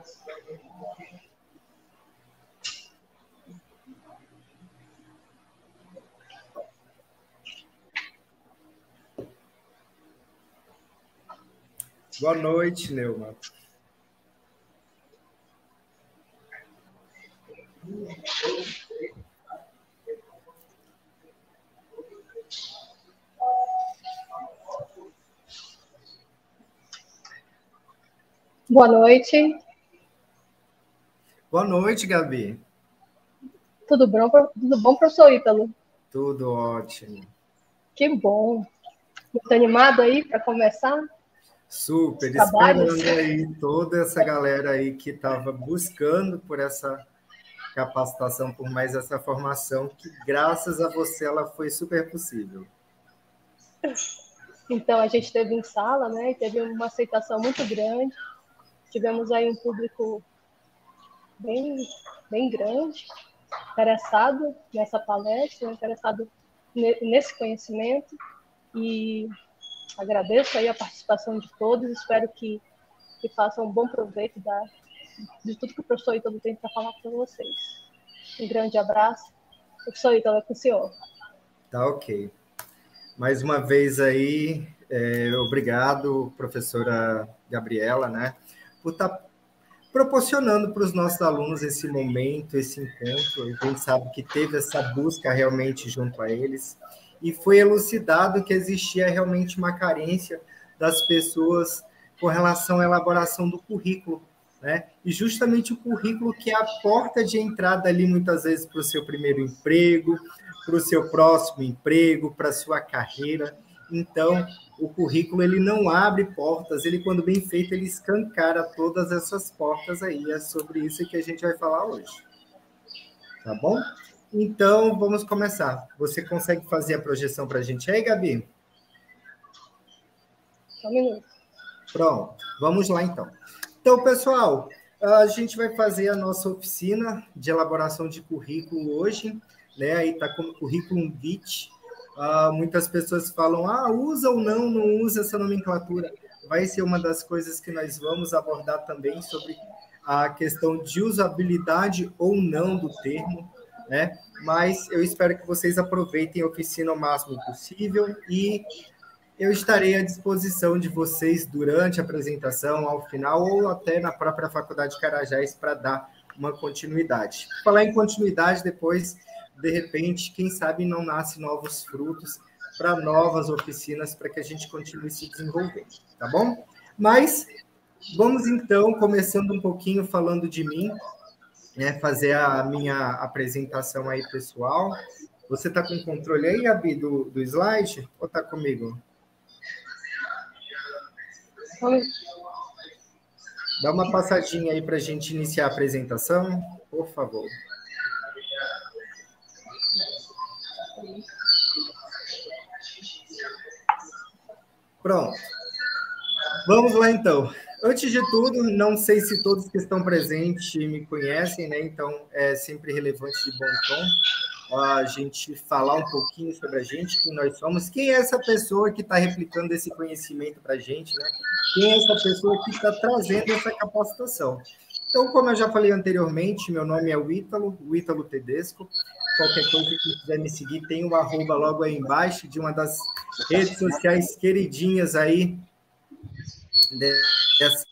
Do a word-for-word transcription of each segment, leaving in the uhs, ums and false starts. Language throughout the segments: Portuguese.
Boa noite, Neuma. Boa noite. Boa noite, Gabi. Tudo bom, tudo bom, professor Ítalo? Tudo ótimo. Que bom. Muito animado aí para começar? Super, esperando aí toda essa galera aí que estava buscando por essa capacitação, por mais essa formação, que graças a você ela foi super possível. Então, a gente teve em sala, né? Teve uma aceitação muito grande. Tivemos aí um público bem, bem grande, interessado nessa palestra, interessado nesse conhecimento. E agradeço aí a participação de todos. Espero que, que façam um bom proveito da, de tudo que o professor Ítalo tem para falar para vocês. Um grande abraço. Professor Ítalo, é com o senhor. Tá ok. Mais uma vez aí, é, obrigado, professora Gabriela, né, por estar proporcionando para os nossos alunos esse momento, esse encontro. A gente sabe que teve essa busca realmente junto a eles e foi elucidado que existia realmente uma carência das pessoas com relação à elaboração do currículo, né? E justamente o currículo que é a porta de entrada ali, muitas vezes, para o seu primeiro emprego, para o seu próximo emprego, para a sua carreira. Então, o currículo ele não abre portas, ele, quando bem feito, ele escancara todas essas portas aí. É sobre isso que a gente vai falar hoje. Tá bom? Então, vamos começar. Você consegue fazer a projeção para a gente aí, Gabi? Só um minuto. Pronto, vamos lá então. Então, pessoal, a gente vai fazer a nossa oficina de elaboração de currículo hoje, né? Aí está como currículo vitae. Uh, muitas pessoas falam, ah, usa ou não, não usa essa nomenclatura. Vai ser uma das coisas que nós vamos abordar também sobre a questão de usabilidade ou não do termo, né? Mas eu espero que vocês aproveitem a oficina o máximo possível e eu estarei à disposição de vocês durante a apresentação, ao final, ou até na própria Faculdade Carajás para dar uma continuidade. Falar em continuidade, depois, de repente, quem sabe não nasce novos frutos para novas oficinas, para que a gente continue se desenvolvendo, tá bom? Mas vamos, então, começando um pouquinho falando de mim, né, fazer a minha apresentação aí, pessoal. Você está com o controle aí, Gabi, do, do slide? Ou está comigo? Dá uma passadinha aí para a gente iniciar a apresentação, por favor. Pronto. Vamos lá, então. Antes de tudo, não sei se todos que estão presentes me conhecem, né? Então, é sempre relevante de bom tom a gente falar um pouquinho sobre a gente, quem nós somos, quem é essa pessoa que está replicando esse conhecimento para a gente, né? Quem é essa pessoa que está trazendo essa capacitação. Então, como eu já falei anteriormente, meu nome é o Ítalo, o Ítalo Tedesco. Qualquer coisa que quiser me seguir, tem o arroba logo aí embaixo, de uma das redes sociais queridinhas aí, dessa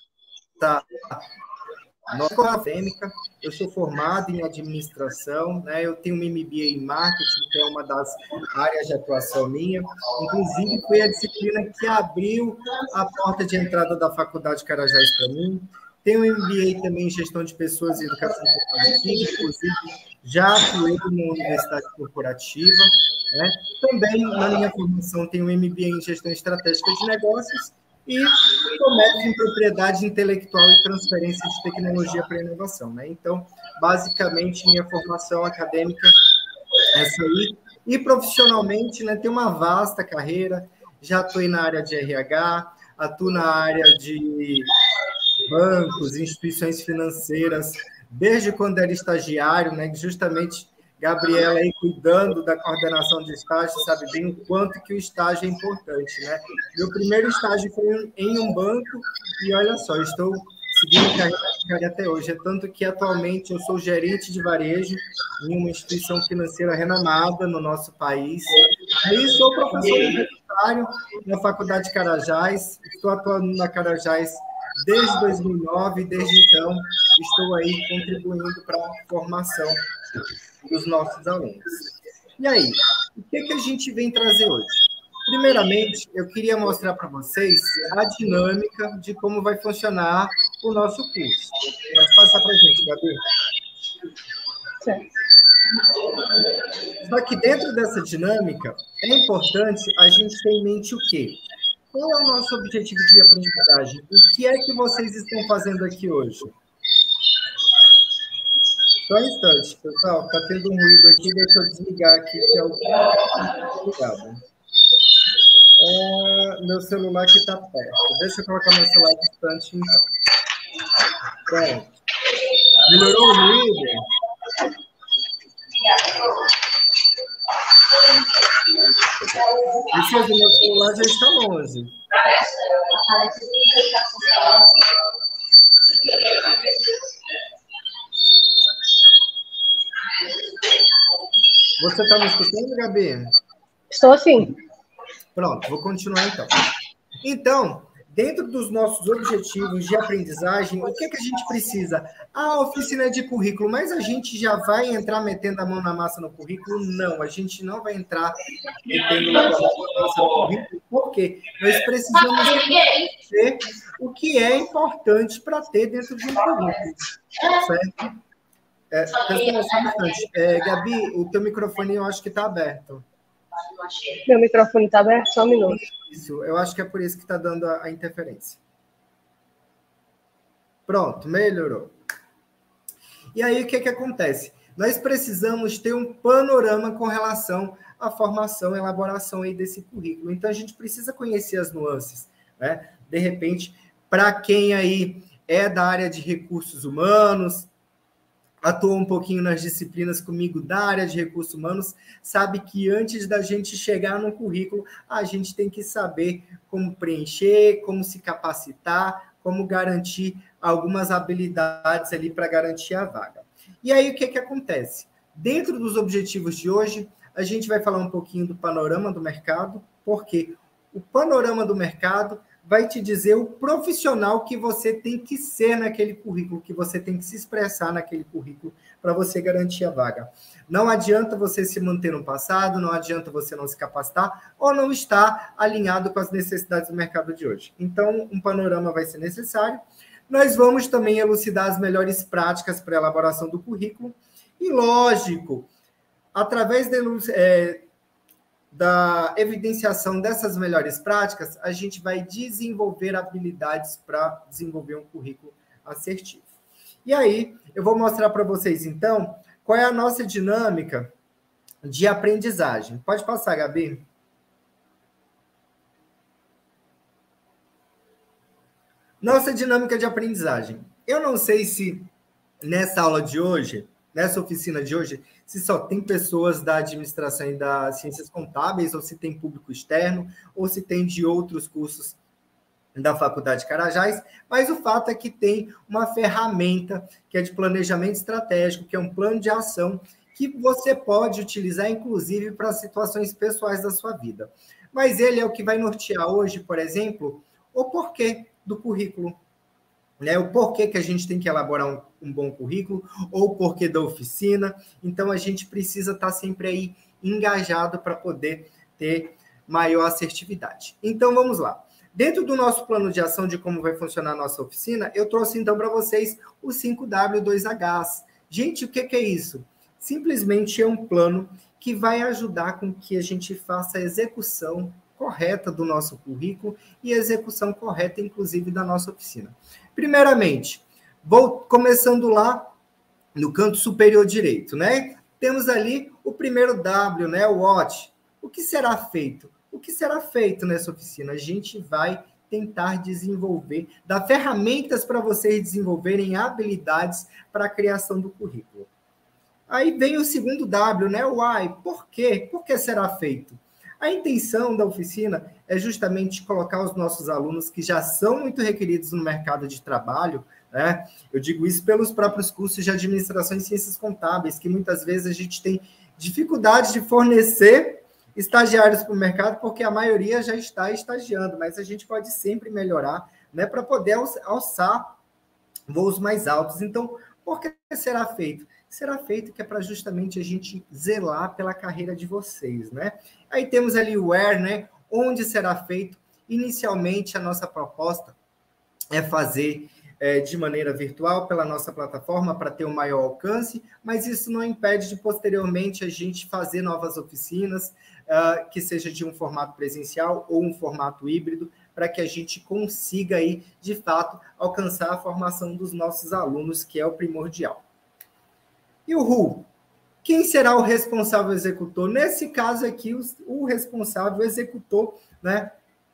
nossa acadêmica. Eu sou formado em administração, né? Eu tenho um M B A em marketing, que é uma das áreas de atuação minha. Inclusive, foi a disciplina que abriu a porta de entrada da Faculdade Carajás para mim. Tenho um M B A também em gestão de pessoas e educação corporativa, inclusive já atuei na Universidade Corporativa, né? Também, na minha formação, tenho um M B A em gestão estratégica de negócios e comércio em propriedade intelectual e transferência de tecnologia para inovação, né? Então, basicamente, minha formação acadêmica é essa aí. E profissionalmente, né, tem uma vasta carreira, já atuei na área de R H, atuo na área de bancos, instituições financeiras, desde quando era estagiário, né, justamente Gabriela aí cuidando da coordenação de estágio, sabe bem o quanto que o estágio é importante, né? Meu primeiro estágio foi em um banco e olha só, eu estou seguindo carreira até hoje. É tanto que, atualmente, eu sou gerente de varejo em uma instituição financeira renomada no nosso país. E sou professor universitário na Faculdade de Carajás. Estou atuando na Carajás desde dois mil e nove, e desde então estou aí contribuindo para a formação dos nossos alunos. E aí, o que, que a gente vem trazer hoje? Primeiramente, eu queria mostrar para vocês a dinâmica de como vai funcionar o nosso curso. Pode passar para a gente, Gabi. Certo. Só que dentro dessa dinâmica, é importante a gente ter em mente o quê? Qual é o nosso objetivo de aprendizagem? O que é que vocês estão fazendo aqui hoje? Só um instante, pessoal. Está tendo um ruído aqui. Deixa eu desligar aqui, que é o ligado. É, meu celular que está perto. Deixa eu colocar meu celular distante, então. Pronto. Melhorou o ruído? Precisa, meu celular já está longe. Você está me escutando, Gabi? Estou sim. Pronto, vou continuar então. Então, dentro dos nossos objetivos de aprendizagem, o que, que a gente precisa? A oficina de currículo, mas a gente já vai entrar metendo a mão na massa no currículo? Não, a gente não vai entrar metendo a mão na massa no currículo, porque nós precisamos ver o que é importante para ter dentro de um currículo, certo? É, pessoal, só um instante. É, Gabi, o teu microfone eu acho que está aberto. Meu microfone está aberto? Só um minuto. Isso, eu acho que é por isso que está dando a, a interferência. Pronto, melhorou. E aí, o que, que acontece? Nós precisamos ter um panorama com relação à formação e elaboração aí desse currículo. Então, a gente precisa conhecer as nuances, né? De repente, para quem aí é da área de recursos humanos, atuou um pouquinho nas disciplinas comigo da área de recursos humanos, sabe que antes da gente chegar no currículo, a gente tem que saber como preencher, como se capacitar, como garantir algumas habilidades ali para garantir a vaga. E aí, o que, que acontece? Dentro dos objetivos de hoje, a gente vai falar um pouquinho do panorama do mercado, porque o panorama do mercado vai te dizer o profissional que você tem que ser naquele currículo, que você tem que se expressar naquele currículo para você garantir a vaga. Não adianta você se manter no passado, não adianta você não se capacitar ou não estar alinhado com as necessidades do mercado de hoje. Então, um panorama vai ser necessário. Nós vamos também elucidar as melhores práticas para a elaboração do currículo e, lógico, através de é, da evidenciação dessas melhores práticas, a gente vai desenvolver habilidades para desenvolver um currículo assertivo. E aí, eu vou mostrar para vocês, então, qual é a nossa dinâmica de aprendizagem. Pode passar, Gabi? Nossa dinâmica de aprendizagem. Eu não sei se nessa aula de hoje, nessa oficina de hoje, se só tem pessoas da administração e das ciências contábeis, ou se tem público externo, ou se tem de outros cursos da Faculdade de Carajás, mas o fato é que tem uma ferramenta que é de planejamento estratégico, que é um plano de ação, que você pode utilizar, inclusive, para situações pessoais da sua vida. Mas ele é o que vai nortear hoje, por exemplo, o porquê do currículo. Né, o porquê que a gente tem que elaborar um, um bom currículo, ou o porquê da oficina. Então, a gente precisa estar sempre aí engajado para poder ter maior assertividade. Então, vamos lá. Dentro do nosso plano de ação de como vai funcionar a nossa oficina, eu trouxe, então, para vocês o cinco W dois H. Gente, o que, que é isso? Simplesmente é um plano que vai ajudar com que a gente faça a execução correta do nosso currículo e a execução correta, inclusive, da nossa oficina. Primeiramente, vou começando lá no canto superior direito, né? Temos ali o primeiro W, né? O what. O que será feito? O que será feito nessa oficina? A gente vai tentar desenvolver, dar ferramentas para vocês desenvolverem habilidades para a criação do currículo. Aí vem o segundo W, né? O why. Por quê? Por que será feito? A intenção da oficina é justamente colocar os nossos alunos que já são muito requeridos no mercado de trabalho, né? Eu digo isso pelos próprios cursos de administração e ciências contábeis, que muitas vezes a gente tem dificuldade de fornecer estagiários para o mercado, porque a maioria já está estagiando, mas a gente pode sempre melhorar, né, para poder alçar voos mais altos. Então, por que será feito? Será feito que é para justamente a gente zelar pela carreira de vocês, né? Aí temos ali o where, né? Onde será feito? Inicialmente, a nossa proposta é fazer é, de maneira virtual pela nossa plataforma para ter um maior alcance, mas isso não impede de, posteriormente, a gente fazer novas oficinas, uh, que seja de um formato presencial ou um formato híbrido, para que a gente consiga, aí, de fato, alcançar a formação dos nossos alunos, que é o primordial. E o R U? Quem será o responsável executor? Nesse caso aqui, o, o responsável executor, né,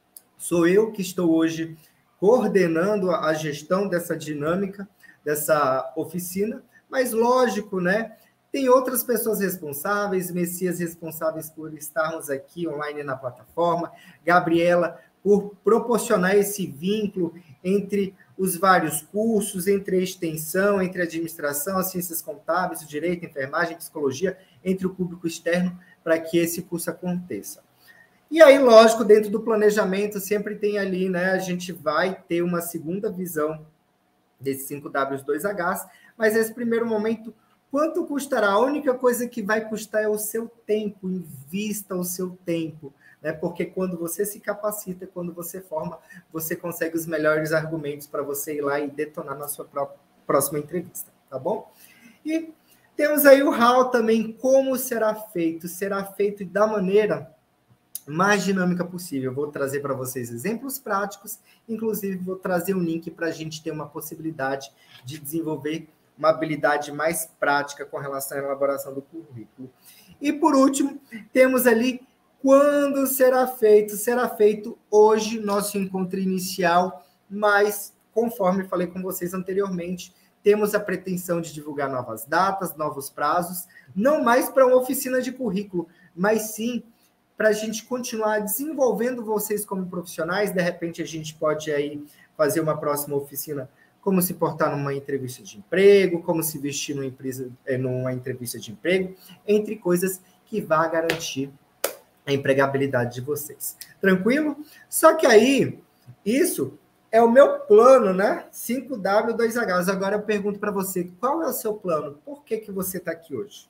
sou eu que estou hoje coordenando a gestão dessa dinâmica, dessa oficina, mas lógico, né, tem outras pessoas responsáveis, Messias responsáveis por estarmos aqui online na plataforma, Gabriela por proporcionar esse vínculo entre os vários cursos, entre a extensão, entre a administração, as ciências contábeis, o direito, a enfermagem, a psicologia, entre o público externo, para que esse curso aconteça. E aí, lógico, dentro do planejamento, sempre tem ali, né, a gente vai ter uma segunda visão desses cinco W dois Hs, mas nesse primeiro momento, quanto custará? A única coisa que vai custar é o seu tempo, invista o seu tempo, né? Porque quando você se capacita, quando você forma, você consegue os melhores argumentos para você ir lá e detonar na sua própria, próxima entrevista, tá bom? E temos aí o how também, como será feito? Será feito da maneira mais dinâmica possível. Eu vou trazer para vocês exemplos práticos, inclusive vou trazer um link para a gente ter uma possibilidade de desenvolver uma habilidade mais prática com relação à elaboração do currículo. E, por último, temos ali quando será feito. Será feito hoje, nosso encontro inicial, mas, conforme falei com vocês anteriormente, temos a pretensão de divulgar novas datas, novos prazos, não mais para uma oficina de currículo, mas sim para a gente continuar desenvolvendo vocês como profissionais. De repente, a gente pode aí fazer uma próxima oficina, como se portar numa entrevista de emprego, como se vestir numa, empresa, numa entrevista de emprego, entre coisas que vá garantir a empregabilidade de vocês. Tranquilo? Só que aí, isso é o meu plano, né? cinco W dois Hs. Agora eu pergunto para você, qual é o seu plano? Por que, que você está aqui hoje?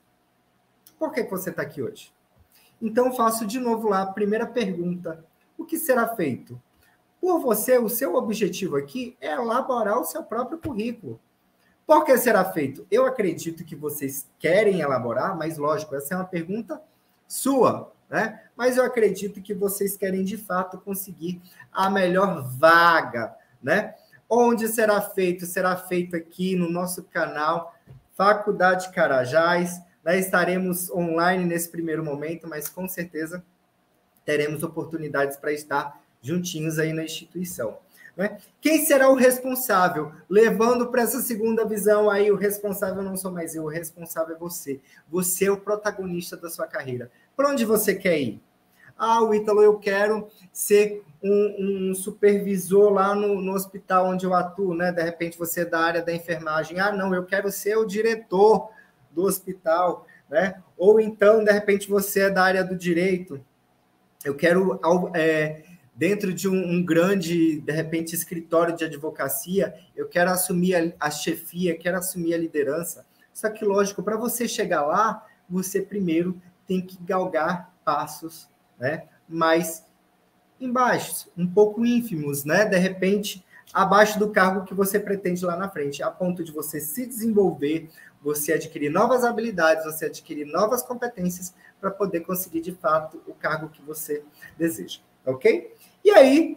Por que, que você está aqui hoje? Então, faço de novo lá a primeira pergunta. O que será feito? Por você, o seu objetivo aqui é elaborar o seu próprio currículo. Por que será feito? Eu acredito que vocês querem elaborar, mas, lógico, essa é uma pergunta sua, né? Mas eu acredito que vocês querem, de fato, conseguir a melhor vaga, né? Onde será feito? Será feito aqui no nosso canal Faculdade Carajás. Né? Estaremos online nesse primeiro momento, mas com certeza teremos oportunidades para estar juntinhos aí na instituição. Né? Quem será o responsável? Levando para essa segunda visão aí, o responsável não sou mais eu, o responsável é você. Você é o protagonista da sua carreira. Para onde você quer ir? Ah, o Ítalo, eu quero ser um, um supervisor lá no, no hospital onde eu atuo, né? De repente você é da área da enfermagem. Ah, não, eu quero ser o diretor do hospital, né? Ou então, de repente, você é da área do direito. Eu quero, é, dentro de um, um grande, de repente, escritório de advocacia, eu quero assumir a, a chefia, quero assumir a liderança. Só que, lógico, para você chegar lá, você primeiro tem que galgar passos, né? Mais embaixo, um pouco ínfimos, né? De repente, abaixo do cargo que você pretende lá na frente, a ponto de você se desenvolver, você adquirir novas habilidades, você adquirir novas competências para poder conseguir, de fato, o cargo que você deseja, ok? E aí,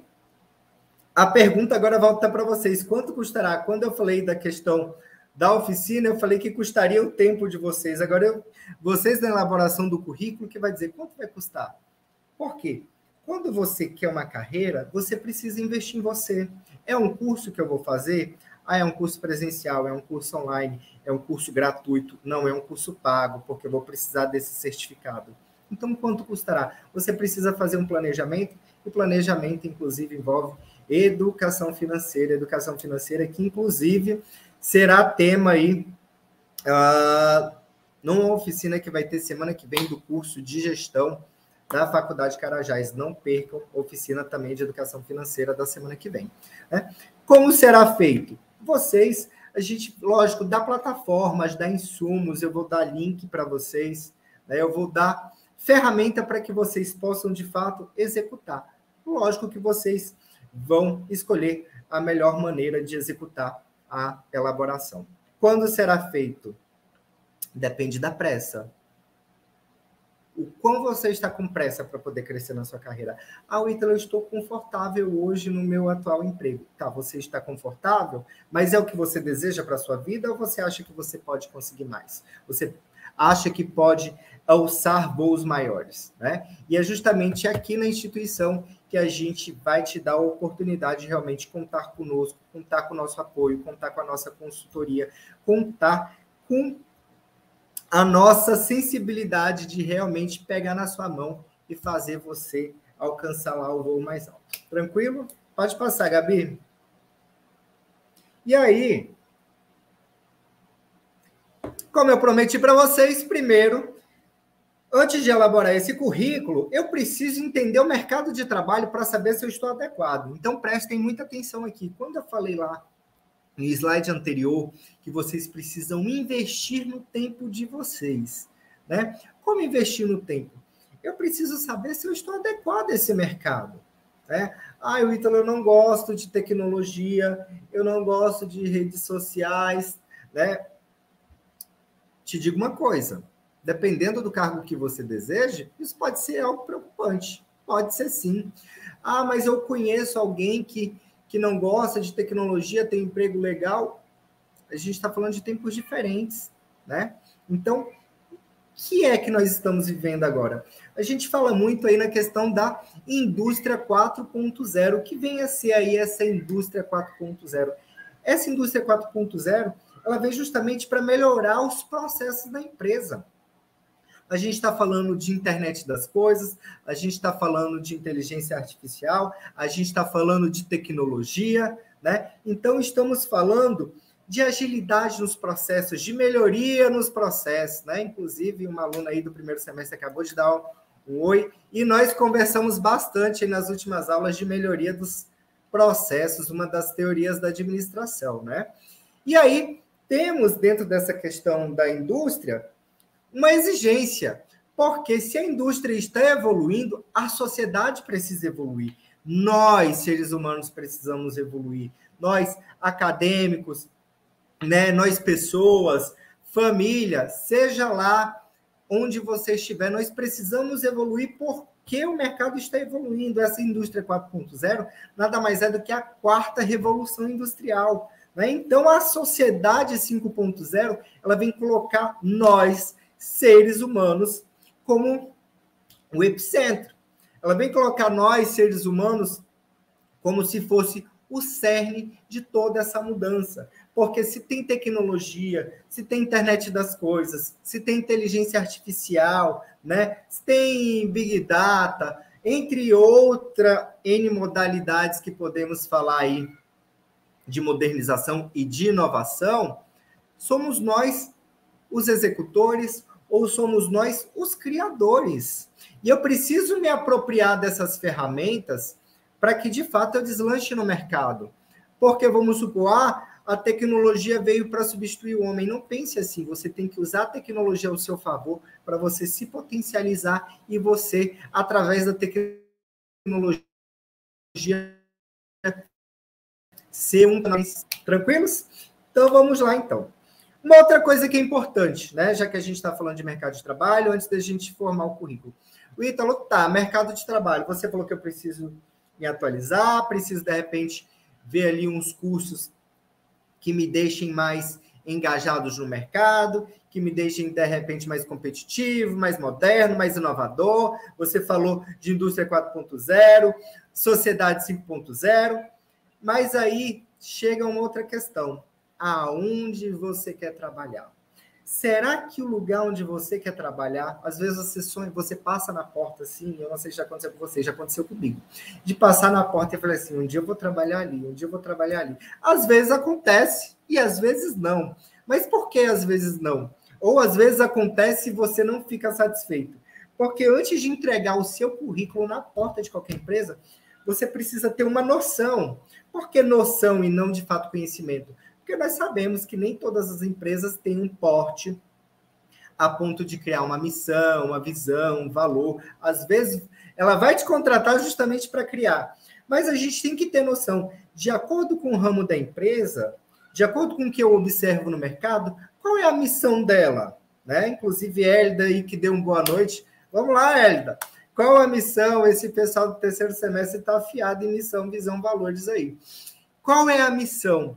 a pergunta agora volta para vocês. Quanto custará? Quando eu falei da questão da oficina, eu falei que custaria o tempo de vocês. Agora, eu, vocês na elaboração do currículo, que vai dizer quanto vai custar. Por quê? Quando você quer uma carreira, você precisa investir em você. É um curso que eu vou fazer? Ah, é um curso presencial, é um curso online, é um curso gratuito. Não, é um curso pago, porque eu vou precisar desse certificado. Então, quanto custará? Você precisa fazer um planejamento, e planejamento, inclusive, envolve Educação financeira, educação financeira que, inclusive, será tema aí uh, numa oficina que vai ter semana que vem do curso de gestão da Faculdade Carajás. Não percam a oficina também de educação financeira da semana que vem. Né? Como será feito? Vocês, a gente, lógico, dá plataformas, dá insumos, eu vou dar link para vocês, né? Eu vou dar ferramenta para que vocês possam, de fato, executar. Lógico que vocês vão escolher a melhor maneira de executar a elaboração. Quando será feito? Depende da pressa. O quão você está com pressa para poder crescer na sua carreira? Ah, Ítalo, eu estou confortável hoje no meu atual emprego. Tá, você está confortável, mas é o que você deseja para a sua vida ou você acha que você pode conseguir mais? Você acha que pode alçar voos maiores, né? E é justamente aqui na instituição que a gente vai te dar a oportunidade de realmente contar conosco, contar com o nosso apoio, contar com a nossa consultoria, contar com a nossa sensibilidade de realmente pegar na sua mão e fazer você alcançar lá o voo mais alto. Tranquilo? Pode passar, Gabi. E aí, como eu prometi para vocês, primeiro, antes de elaborar esse currículo, eu preciso entender o mercado de trabalho para saber se eu estou adequado. Então, prestem muita atenção aqui. Quando eu falei lá no slide anterior, que vocês precisam investir no tempo de vocês, né? Como investir no tempo? Eu preciso saber se eu estou adequado a esse mercado, né? Ah, Ítalo, eu não gosto de tecnologia, eu não gosto de redes sociais, né? Te digo uma coisa, dependendo do cargo que você deseja, isso pode ser algo preocupante, pode ser sim. Ah, mas eu conheço alguém que que não gosta de tecnologia, tem um emprego legal, a gente está falando de tempos diferentes, né? Então, o que é que nós estamos vivendo agora? A gente fala muito aí na questão da indústria quatro ponto zero, que vem a ser aí essa indústria quatro ponto zero. Essa indústria quatro ponto zero, ela vem justamente para melhorar os processos da empresa. A gente está falando de internet das coisas, a gente está falando de inteligência artificial, a gente está falando de tecnologia, né? Então, estamos falando de agilidade nos processos, de melhoria nos processos, né? Inclusive, uma aluna aí do primeiro semestre acabou de dar um, um oi, e nós conversamos bastante nas últimas aulas de melhoria dos processos, uma das teorias da administração, né? E aí, temos dentro dessa questão da indústria uma exigência, porque se a indústria está evoluindo, a sociedade precisa evoluir. Nós, seres humanos, precisamos evoluir. Nós, acadêmicos, né, nós, pessoas, família, seja lá onde você estiver, nós precisamos evoluir porque o mercado está evoluindo. Essa indústria quatro ponto zero nada mais é do que a quarta revolução industrial, né? Então, a sociedade cinco ponto zero, ela vem colocar nós, seres humanos, como o epicentro. Ela vem colocar nós, seres humanos, como se fosse o cerne de toda essa mudança. Porque se tem tecnologia, se tem internet das coisas, se tem inteligência artificial, né? Se tem Big Data, entre outras N modalidades que podemos falar aí de modernização e de inovação, somos nós os executores, ou somos nós os criadores? E eu preciso me apropriar dessas ferramentas para que, de fato, eu deslanche no mercado. Porque, vamos supor, ah, a tecnologia veio para substituir o homem. Não pense assim, você tem que usar a tecnologia ao seu favor para você se potencializar e você, através da tecnologia, ser um mais tranquilos? Então, vamos lá, então. Uma outra coisa que é importante, né? Já que a gente está falando de mercado de trabalho, antes da gente formar o currículo. O Ítalo, tá, mercado de trabalho. Você falou que eu preciso me atualizar, preciso, de repente, ver ali uns cursos que me deixem mais engajados no mercado, que me deixem, de repente, mais competitivo, mais moderno, mais inovador. Você falou de indústria quatro ponto zero, sociedade cinco ponto zero, mas aí chega uma outra questão. Aonde você quer trabalhar? Será que o lugar onde você quer trabalhar, às vezes você sonha, você passa na porta assim, eu não sei se já aconteceu com você, já aconteceu comigo, de passar na porta e falar assim, um dia eu vou trabalhar ali, um dia eu vou trabalhar ali. Às vezes acontece e às vezes não. Mas por que às vezes não? Ou às vezes acontece e você não fica satisfeito. Porque antes de entregar o seu currículo na porta de qualquer empresa, você precisa ter uma noção. Por que noção e não, de fato, conhecimento? Porque nós sabemos que nem todas as empresas têm um porte a ponto de criar uma missão, uma visão, um valor. Às vezes, ela vai te contratar justamente para criar. Mas a gente tem que ter noção, de acordo com o ramo da empresa, de acordo com o que eu observo no mercado, qual é a missão dela? Né? Inclusive, Hélida aí, que deu uma boa noite. Vamos lá, Hélida. Qual a missão? Esse pessoal do terceiro semestre está afiado em missão, visão, valores aí. Qual é a missão?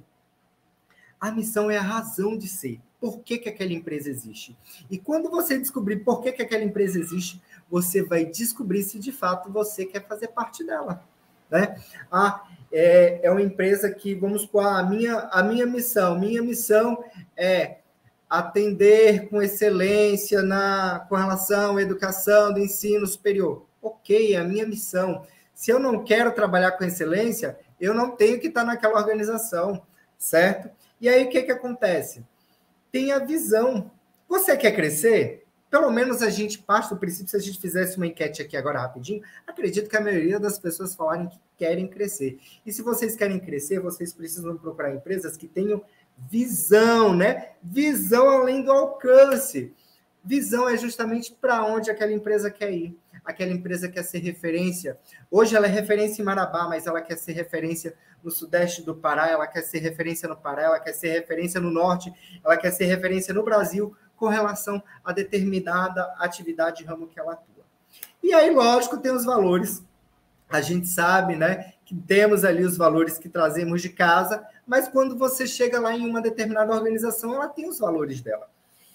A missão é a razão de ser. Por que, que aquela empresa existe? E quando você descobrir por que, que aquela empresa existe, você vai descobrir se de fato você quer fazer parte dela. Né? Ah, é, é uma empresa que, vamos supor, a minha, a minha missão, minha missão é atender com excelência na, com relação à educação do ensino superior. Ok, é a minha missão. Se eu não quero trabalhar com excelência, eu não tenho que estar naquela organização, certo? E aí, o que, que acontece? Tem a visão. Você quer crescer? Pelo menos a gente parte do princípio, se a gente fizesse uma enquete aqui agora rapidinho, acredito que a maioria das pessoas falarem que querem crescer. E se vocês querem crescer, vocês precisam procurar empresas que tenham visão, né? Visão além do alcance. Visão é justamente para onde aquela empresa quer ir. Aquela empresa quer ser referência. Hoje ela é referência em Marabá, mas ela quer ser referência no sudeste do Pará, ela quer ser referência no Pará, ela quer ser referência no norte, ela quer ser referência no Brasil com relação a determinada atividade e ramo que ela atua. E aí, lógico, tem os valores. A gente sabe, né, que temos ali os valores que trazemos de casa, mas quando você chega lá em uma determinada organização, ela tem os valores dela.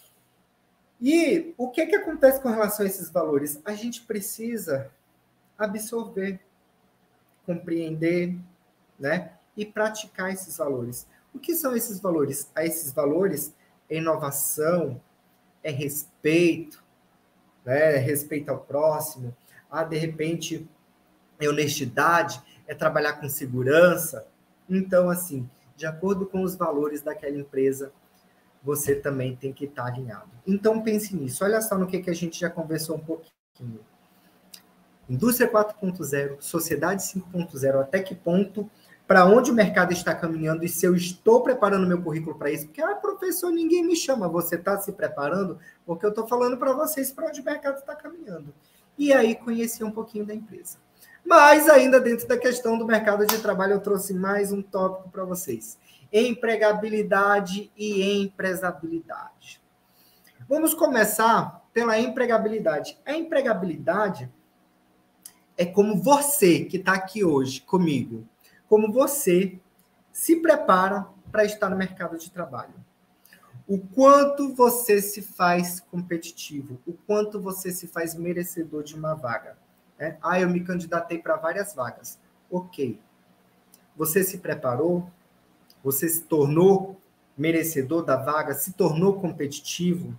E o que, que acontece com relação a esses valores? A gente precisa absorver, compreender, né, e praticar esses valores. O que são esses valores? A esses valores é inovação, é respeito, né, é respeito ao próximo, ah, de repente, é honestidade, é trabalhar com segurança. Então, assim, de acordo com os valores daquela empresa, você também tem que estar alinhado. Então, pense nisso. Olha só no que, que a gente já conversou um pouquinho. Indústria quatro ponto zero, sociedade cinco ponto zero, até que ponto, para onde o mercado está caminhando e se eu estou preparando meu currículo para isso? Porque, ah, professor, ninguém me chama. Você está se preparando? Porque eu estou falando para vocês para onde o mercado está caminhando. E aí, conhecer um pouquinho da empresa. Mas, ainda dentro da questão do mercado de trabalho, eu trouxe mais um tópico para vocês. Empregabilidade e empresabilidade. Vamos começar pela empregabilidade. A empregabilidade é como você, que está aqui hoje comigo, como você se prepara para estar no mercado de trabalho. O quanto você se faz competitivo, o quanto você se faz merecedor de uma vaga. Né? Ah, eu me candidatei para várias vagas. Ok. Você se preparou? Você se tornou merecedor da vaga? Se tornou competitivo?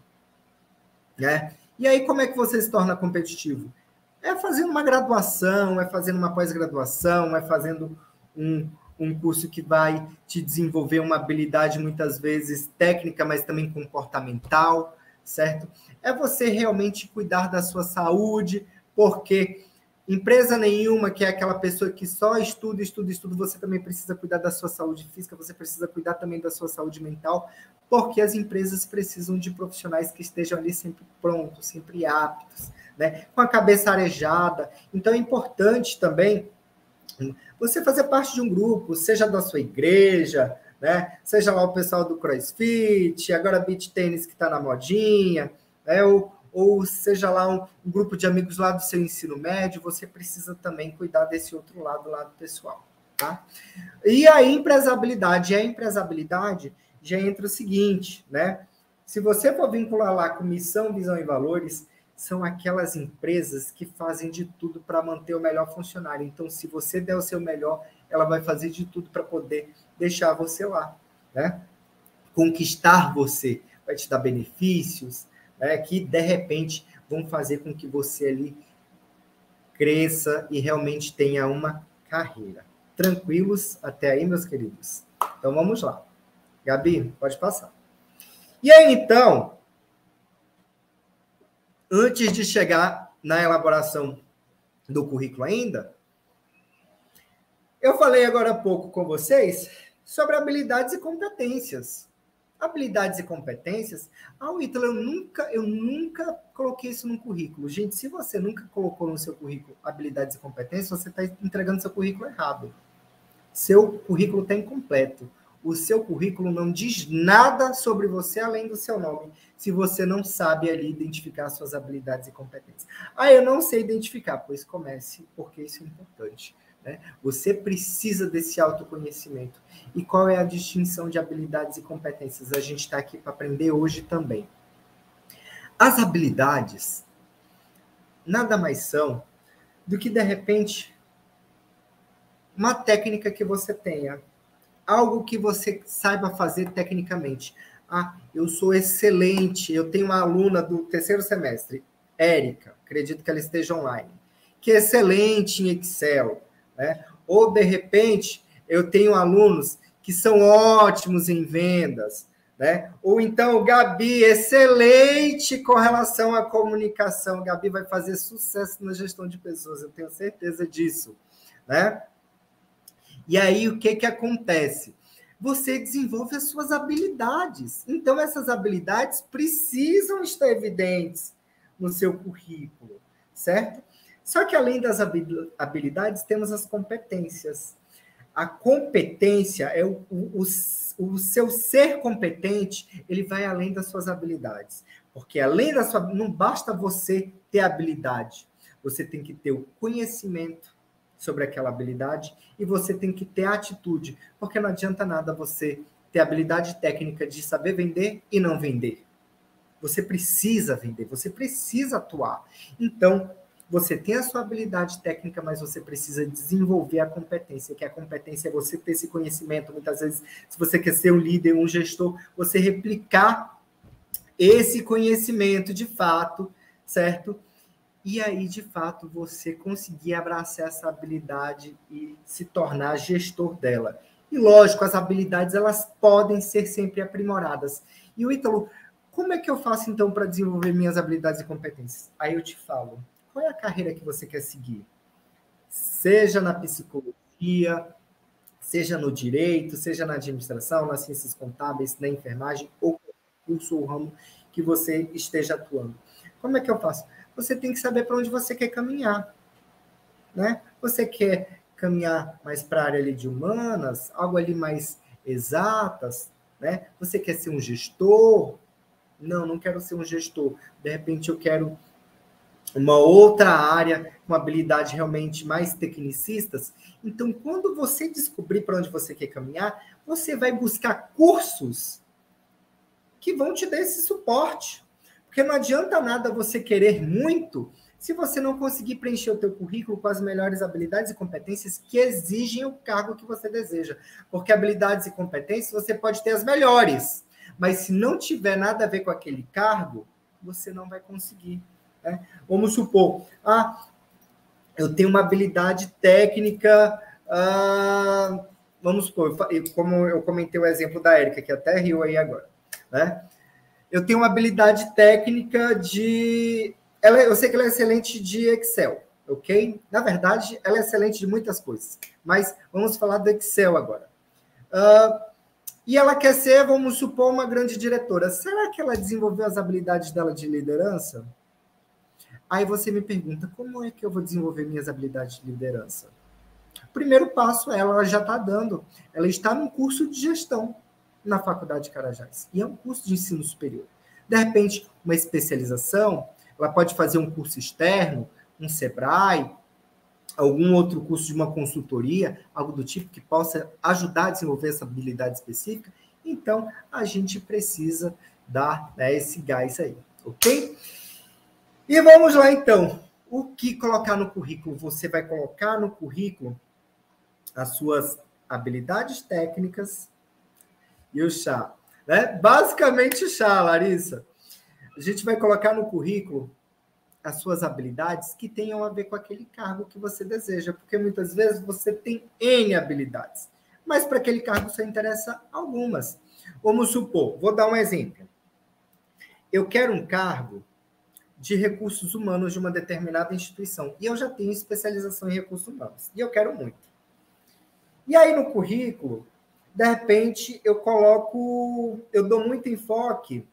Né? E aí, como é que você se torna competitivo? É fazendo uma graduação, é fazendo uma pós-graduação, é fazendo um, um curso que vai te desenvolver uma habilidade, muitas vezes, técnica, mas também comportamental, certo? É você realmente cuidar da sua saúde, porque empresa nenhuma que é aquela pessoa que só estuda, estuda, estuda, você também precisa cuidar da sua saúde física, você precisa cuidar também da sua saúde mental, porque as empresas precisam de profissionais que estejam ali sempre prontos, sempre aptos, né? Com a cabeça arejada. Então é importante também você fazer parte de um grupo, seja da sua igreja, né? Seja lá o pessoal do CrossFit, agora Beach Tênis que está na modinha, né? Ou ou seja lá um, um grupo de amigos lá do seu ensino médio, você precisa também cuidar desse outro lado, lado pessoal, tá? E a empresabilidade, a empresabilidade já entra o seguinte, né? Se você for vincular lá com missão, visão e valores, são aquelas empresas que fazem de tudo para manter o melhor funcionário. Então, se você der o seu melhor, ela vai fazer de tudo para poder deixar você lá, né? Conquistar você. vai te dar benefícios, né, que, de repente, vão fazer com que você ali cresça e realmente tenha uma carreira. Tranquilos até aí, meus queridos? Então, vamos lá. Gabi, pode passar. E aí, então, antes de chegar na elaboração do currículo ainda, eu falei agora há pouco com vocês sobre habilidades e competências. Habilidades e competências, ah, Ítalo, eu nunca, eu nunca coloquei isso no currículo. Gente, se você nunca colocou no seu currículo habilidades e competências, você está entregando seu currículo errado. Seu currículo está incompleto. O seu currículo não diz nada sobre você além do seu nome, se você não sabe ali identificar suas habilidades e competências. Ah, eu não sei identificar, pois comece, porque isso é importante. Né? Você precisa desse autoconhecimento. E qual é a distinção de habilidades e competências? A gente está aqui para aprender hoje também. As habilidades nada mais são do que, de repente, uma técnica que você tenha, algo que você saiba fazer tecnicamente. Ah, eu sou excelente, eu tenho uma aluna do terceiro semestre, Érica, acredito que ela esteja online, que é excelente em Excel, né? Ou, de repente, eu tenho alunos que são ótimos em vendas, né? Ou então, Gabi, excelente com relação à comunicação. Gabi vai fazer sucesso na gestão de pessoas, eu tenho certeza disso, né? E aí, o que que acontece? Você desenvolve as suas habilidades. Então, essas habilidades precisam estar evidentes no seu currículo, certo? Só que, além das habilidades, temos as competências. A competência é o, o, o seu ser competente, ele vai além das suas habilidades. Porque, além da sua... não basta você ter habilidade. Você tem que ter o conhecimento sobre aquela habilidade e você tem que ter atitude. Porque não adianta nada você ter habilidade técnica de saber vender e não vender. Você precisa vender, você precisa atuar. Então, você tem a sua habilidade técnica, mas você precisa desenvolver a competência, que a competência é você ter esse conhecimento. Muitas vezes, se você quer ser um líder, um gestor, você replicar esse conhecimento de fato, certo? E aí, de fato, você conseguir abraçar essa habilidade e se tornar gestor dela. E, lógico, as habilidades, elas podem ser sempre aprimoradas. E o Ítalo, como é que eu faço, então, para desenvolver minhas habilidades e competências? Aí eu te falo. Qual é a carreira que você quer seguir? Seja na psicologia, seja no direito, seja na administração, nas ciências contábeis, na enfermagem, ou curso ou ramo que você esteja atuando. Como é que eu faço? Você tem que saber para onde você quer caminhar. Né? Você quer caminhar mais para a área ali de humanas, algo ali mais exatas, né? Você quer ser um gestor? Não, não quero ser um gestor. De repente eu quero uma outra área com habilidade realmente mais tecnicistas. Então, quando você descobrir para onde você quer caminhar, você vai buscar cursos que vão te dar esse suporte. Porque não adianta nada você querer muito se você não conseguir preencher o teu currículo com as melhores habilidades e competências que exigem o cargo que você deseja. Porque habilidades e competências você pode ter as melhores, mas se não tiver nada a ver com aquele cargo, você não vai conseguir. Né? Vamos supor, ah, eu tenho uma habilidade técnica, ah, vamos supor, como eu comentei o exemplo da Érica, que até riu aí agora, né? Eu tenho uma habilidade técnica de... Ela, eu sei que ela é excelente de Excel, ok? Na verdade, ela é excelente de muitas coisas, mas vamos falar do Excel agora. Uh, e ela quer ser, vamos supor, uma grande diretora. Será que ela desenvolveu as habilidades dela de liderança? Aí você me pergunta, como é que eu vou desenvolver minhas habilidades de liderança? O primeiro passo é, ela já está dando. Ela está num curso de gestão na Faculdade de Carajás. E é um curso de ensino superior. De repente, uma especialização, ela pode fazer um curso externo, um Sebrae, algum outro curso de uma consultoria, algo do tipo que possa ajudar a desenvolver essa habilidade específica. Então, a gente precisa dar, né, esse gás aí, ok? E vamos lá, então. O que colocar no currículo? Você vai colocar no currículo as suas habilidades técnicas e o chá, Né? Basicamente chá, Larissa. A gente vai colocar no currículo as suas habilidades que tenham a ver com aquele cargo que você deseja, porque muitas vezes você tem N habilidades, mas para aquele cargo só interessa algumas. Vamos supor, vou dar um exemplo. Eu quero um cargo de recursos humanos de uma determinada instituição, e eu já tenho especialização em recursos humanos, e eu quero muito. E aí no currículo, de repente, eu coloco, eu dou muito enfoque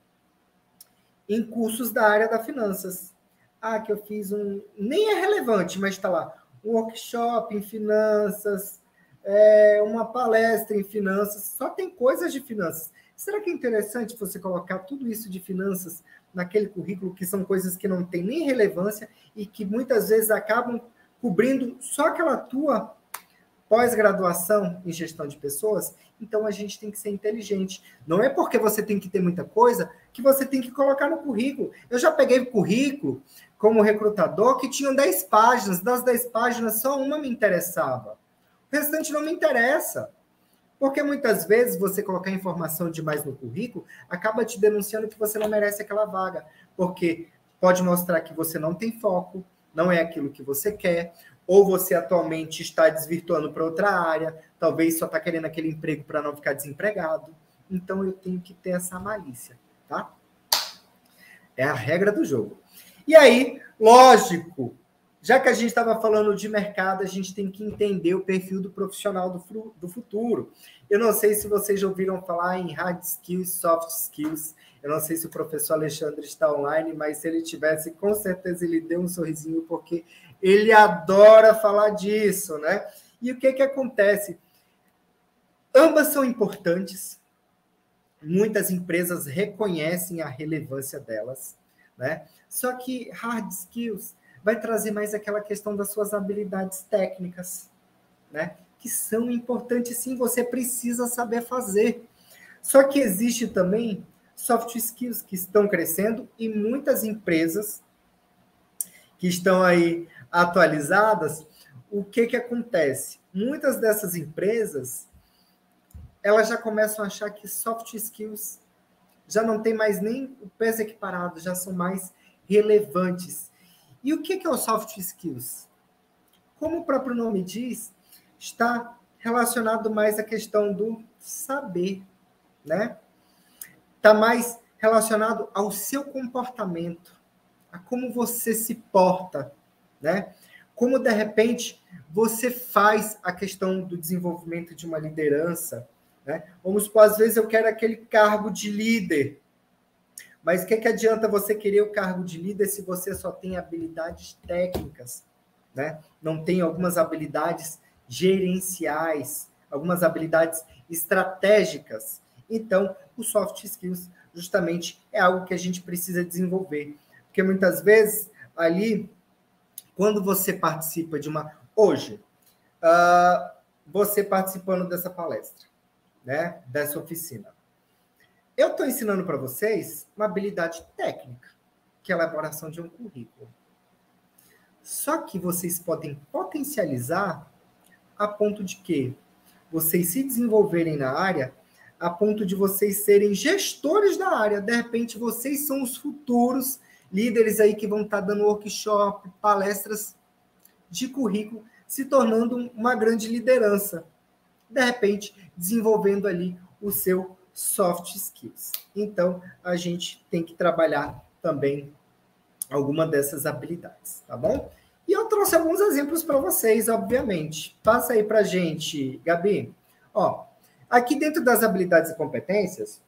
em cursos da área da finanças. Ah, que eu fiz um... Nem é relevante, mas está lá. Um workshop em finanças, é, uma palestra em finanças, só tem coisas de finanças. Será que é interessante você colocar tudo isso de finanças naquele currículo, que são coisas que não têm nem relevância e que muitas vezes acabam cobrindo só aquela tua pós-graduação em gestão de pessoas? Então, a gente tem que ser inteligente. Não é porque você tem que ter muita coisa que você tem que colocar no currículo. Eu já peguei currículo como recrutador que tinham dez páginas. Das dez páginas, só uma me interessava. O restante não me interessa. Porque muitas vezes você colocar informação demais no currículo acaba te denunciando que você não merece aquela vaga. Porque pode mostrar que você não tem foco, não é aquilo que você quer, ou você atualmente está desvirtuando para outra área, talvez só está querendo aquele emprego para não ficar desempregado. Então, eu tenho que ter essa malícia, tá? É a regra do jogo. E aí, lógico, já que a gente estava falando de mercado, a gente tem que entender o perfil do profissional do, do futuro. Eu não sei se vocês já ouviram falar em hard skills, soft skills. Eu não sei se o professor Alexandre está online, mas se ele tivesse, com certeza ele deu um sorrisinho, porque ele adora falar disso, né? E o que que acontece? Ambas são importantes. Muitas empresas reconhecem a relevância delas, né? Só que hard skills vai trazer mais aquela questão das suas habilidades técnicas, né? Que são importantes, sim, você precisa saber fazer. Só que existe também soft skills que estão crescendo e muitas empresas que estão aí atualizadas, o que que acontece? Muitas dessas empresas, elas já começam a achar que soft skills já não tem mais nem o peso equiparado, já são mais relevantes. E o que que é o soft skills? Como o próprio nome diz, está relacionado mais à questão do saber, né? Está mais relacionado ao seu comportamento, a como você se porta, né? Como, de repente, você faz a questão do desenvolvimento de uma liderança, né? Vamos supor, às vezes eu quero aquele cargo de líder, mas o que, que adianta você querer o cargo de líder se você só tem habilidades técnicas, né? Não tem algumas habilidades gerenciais, algumas habilidades estratégicas. Então, o soft skills justamente é algo que a gente precisa desenvolver. Porque muitas vezes, ali, quando você participa de uma... Hoje, uh, você participando dessa palestra, né? Dessa oficina. Eu estou ensinando para vocês uma habilidade técnica, que é a elaboração de um currículo. Só que vocês podem potencializar a ponto de que vocês se desenvolverem na área, a ponto de vocês serem gestores da área. De repente, vocês são os futuros líderes aí que vão estar dando workshop, palestras de currículo, se tornando uma grande liderança. De repente, desenvolvendo ali o seu soft skills. Então, a gente tem que trabalhar também alguma dessas habilidades, tá bom? E eu trouxe alguns exemplos para vocês, obviamente. Passa aí para a gente, Gabi. Ó, aqui dentro das habilidades e competências,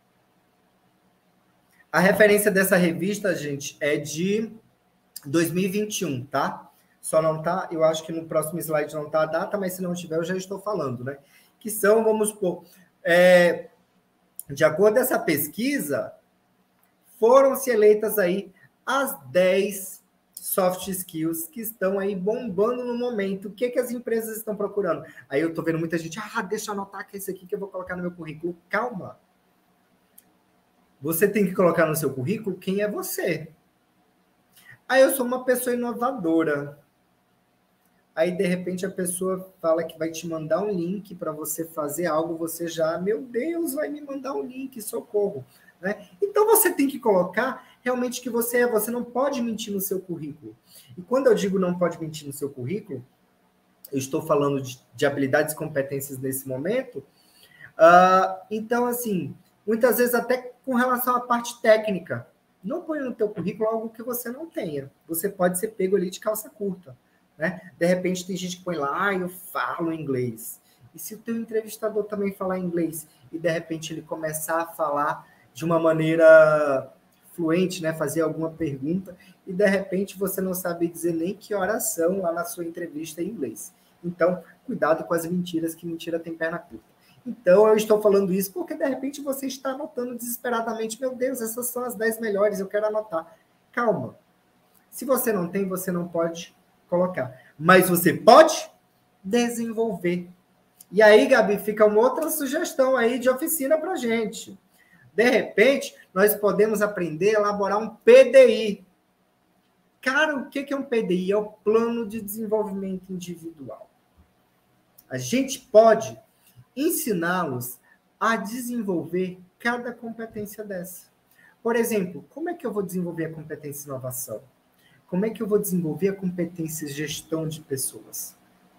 a referência dessa revista, gente, é de dois mil e vinte e um, tá? Só não tá, eu acho que no próximo slide não tá a data, mas se não tiver, eu já estou falando, né? Que são, vamos supor, é, de acordo com essa pesquisa, foram-se eleitas aí as dez soft skills que estão aí bombando no momento. O que, que as empresas estão procurando? Aí eu tô vendo muita gente, ah, deixa eu anotar que é isso aqui que eu vou colocar no meu currículo. Calma. Você tem que colocar no seu currículo quem é você. Aí eu sou uma pessoa inovadora. aí de repente a pessoa fala que vai te mandar um link para você fazer algo, você já, meu Deus, vai me mandar um link, socorro. Né? Então você tem que colocar realmente que você é, você não pode mentir no seu currículo. E quando eu digo não pode mentir no seu currículo, eu estou falando de, de habilidades e competências nesse momento, uh, então assim, muitas vezes até com relação à parte técnica, não põe no teu currículo algo que você não tenha. Você pode ser pego ali de calça curta. Né? De repente tem gente que põe lá, ah, eu falo inglês. E se o teu entrevistador também falar inglês e de repente ele começar a falar de uma maneira fluente, né? Fazer alguma pergunta e de repente você não sabe dizer nem que horas são lá na sua entrevista em inglês. Então, cuidado com as mentiras, que mentira tem perna curta. Então, eu estou falando isso porque, de repente, você está anotando desesperadamente, meu Deus, essas são as dez melhores, eu quero anotar. Calma. Se você não tem, você não pode colocar. Mas você pode desenvolver. E aí, Gabi, fica uma outra sugestão aí de oficina para a gente. De repente, nós podemos aprender a elaborar um P D I. Cara, o que é um P D I? É o Plano de Desenvolvimento Individual. A gente pode ensiná-los a desenvolver cada competência dessa. Por exemplo, como é que eu vou desenvolver a competência de inovação? Como é que eu vou desenvolver a competência de gestão de pessoas?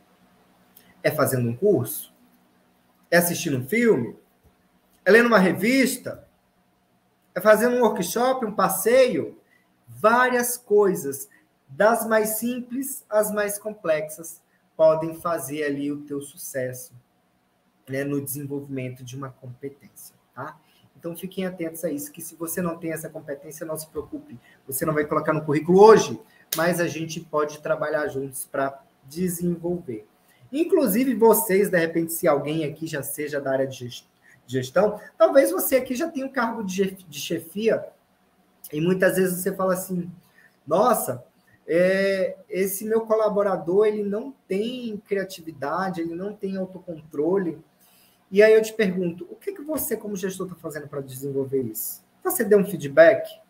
É fazendo um curso? É assistindo um filme? É lendo uma revista? É fazendo um workshop, um passeio? Várias coisas, das mais simples às mais complexas, podem fazer ali o teu sucesso, né, no desenvolvimento de uma competência, tá? Então, fiquem atentos a isso, que se você não tem essa competência, não se preocupe. Você não vai colocar no currículo hoje, mas a gente pode trabalhar juntos para desenvolver. Inclusive, vocês, de repente, se alguém aqui já seja da área de gestão, talvez você aqui já tenha um cargo de chefia, e muitas vezes você fala assim, nossa, é, esse meu colaborador, ele não tem criatividade, ele não tem autocontrole. E aí eu te pergunto, o que, que você, como gestor, está fazendo para desenvolver isso? Você deu um feedback?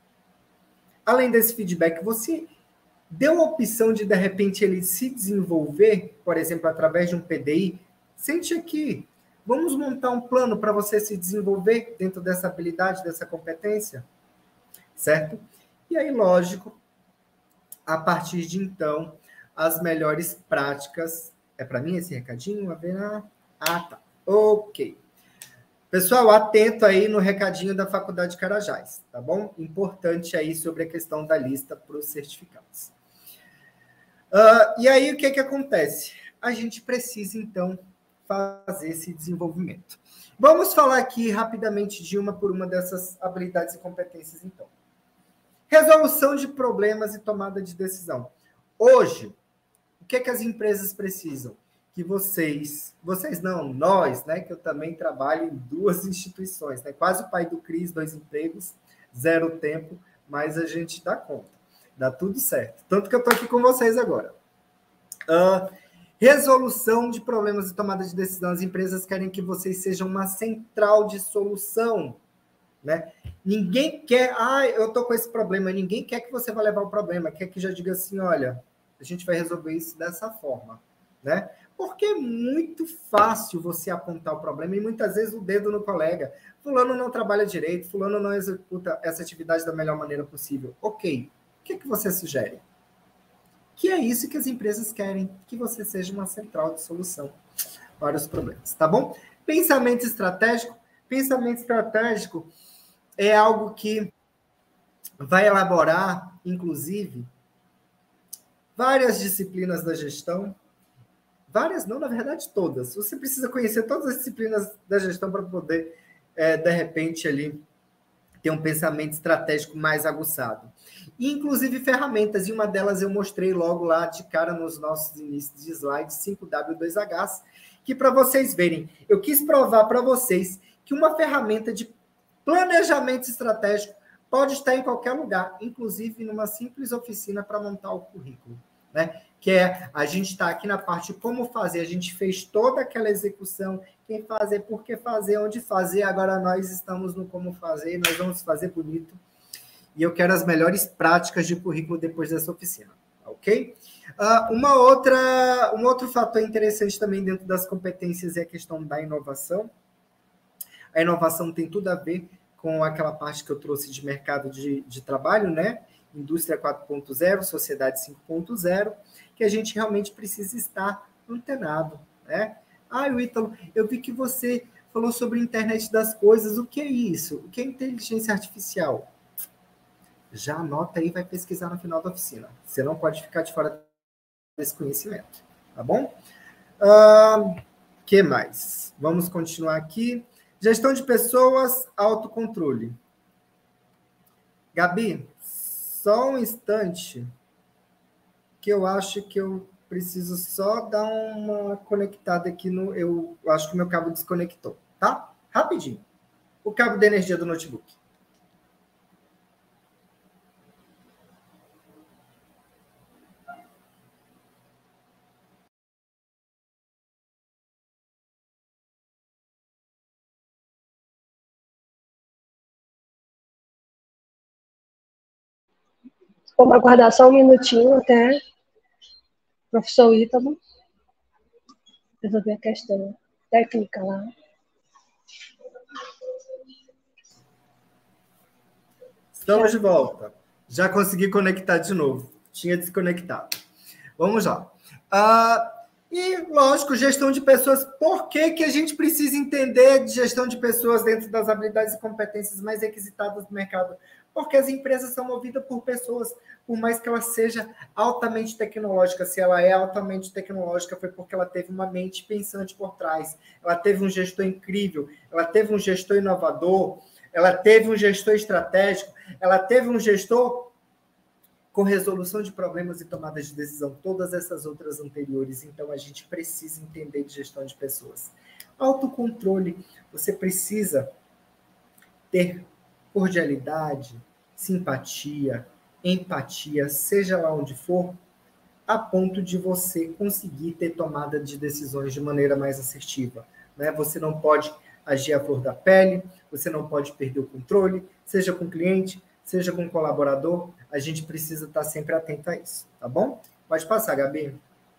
Além desse feedback, você deu a opção de, de repente, ele se desenvolver, por exemplo, através de um P D I? Sente aqui, vamos montar um plano para você se desenvolver dentro dessa habilidade, dessa competência? Certo? E aí, lógico, a partir de então, as melhores práticas... É para mim esse recadinho? A ver, ah, tá. Ok. Pessoal, atento aí no recadinho da Faculdade Carajás, tá bom? Importante aí sobre a questão da lista para os certificados. Uh, e aí, o que que acontece? A gente precisa, então, fazer esse desenvolvimento. Vamos falar aqui rapidamente de uma por uma dessas habilidades e competências, então. Resolução de problemas e tomada de decisão. Hoje, o que que as empresas precisam? Que vocês, vocês não, nós, né, que eu também trabalho em duas instituições, né, quase o pai do Cris, dois empregos, zero tempo, mas a gente dá conta, dá tudo certo. Tanto que eu estou aqui com vocês agora. Uh, resolução de problemas e tomada de decisão. As empresas querem que vocês sejam uma central de solução, né? Ninguém quer, ah, eu estou com esse problema, ninguém quer que você vá levar o problema, quer que já diga assim, olha, a gente vai resolver isso dessa forma, né? Porque é muito fácil você apontar o problema e muitas vezes o dedo no colega. Fulano não trabalha direito, fulano não executa essa atividade da melhor maneira possível. Ok, o que, que você sugere? Que é isso que as empresas querem, que você seja uma central de solução para os problemas, tá bom? Pensamento estratégico. Pensamento estratégico é algo que vai elaborar, inclusive, várias disciplinas da gestão. Várias não, na verdade, todas. Você precisa conhecer todas as disciplinas da gestão para poder, é, de repente, ali, ter um pensamento estratégico mais aguçado. E, inclusive, ferramentas, e uma delas eu mostrei logo lá de cara nos nossos inícios de slides, cinco W dois H, que para vocês verem, eu quis provar para vocês que uma ferramenta de planejamento estratégico pode estar em qualquer lugar, inclusive numa simples oficina para montar o currículo, né? Que é, a gente está aqui na parte de como fazer, a gente fez toda aquela execução, quem fazer, por que fazer, onde fazer, agora nós estamos no como fazer, nós vamos fazer bonito, e eu quero as melhores práticas de currículo depois dessa oficina, ok? ok? Uh, uma outra, um outro fator interessante também dentro das competências é a questão da inovação. A inovação tem tudo a ver com aquela parte que eu trouxe de mercado de, de trabalho, né? Indústria quatro ponto zero, sociedade cinco ponto zero, que a gente realmente precisa estar antenado, né? Ah, Ítalo, eu vi que você falou sobre a internet das coisas. O que é isso? O que é inteligência artificial? Já anota aí, vai pesquisar no final da oficina. Você não pode ficar de fora desse conhecimento, tá bom? O uh, que mais? Vamos continuar aqui. Gestão de pessoas, autocontrole. Gabi, só um instante que eu acho que eu preciso só dar uma conectada aqui no... Eu acho que o meu cabo desconectou, tá? Rapidinho. O cabo de energia do notebook. Vamos aguardar só um minutinho até o professor Ítalo resolver a questão técnica lá. Estamos de volta. Já consegui conectar de novo. Tinha desconectado. Vamos lá. Uh, e, lógico, gestão de pessoas. Por que, que a gente precisa entender de gestão de pessoas dentro das habilidades e competências mais requisitadas do mercado? Porque as empresas são movidas por pessoas, por mais que ela seja altamente tecnológica. Se ela é altamente tecnológica, foi porque ela teve uma mente pensante por trás. Ela teve um gestor incrível, ela teve um gestor inovador, ela teve um gestor estratégico, ela teve um gestor com resolução de problemas e tomadas de decisão, todas essas outras anteriores. Então, a gente precisa entender de gestão de pessoas. Autocontrole, você precisa ter cordialidade, simpatia, empatia, seja lá onde for, a ponto de você conseguir ter tomada de decisões de maneira mais assertiva, né? Você não pode agir à flor da pele, você não pode perder o controle, seja com o cliente, seja com o colaborador, a gente precisa estar sempre atento a isso, tá bom? Pode passar, Gabi.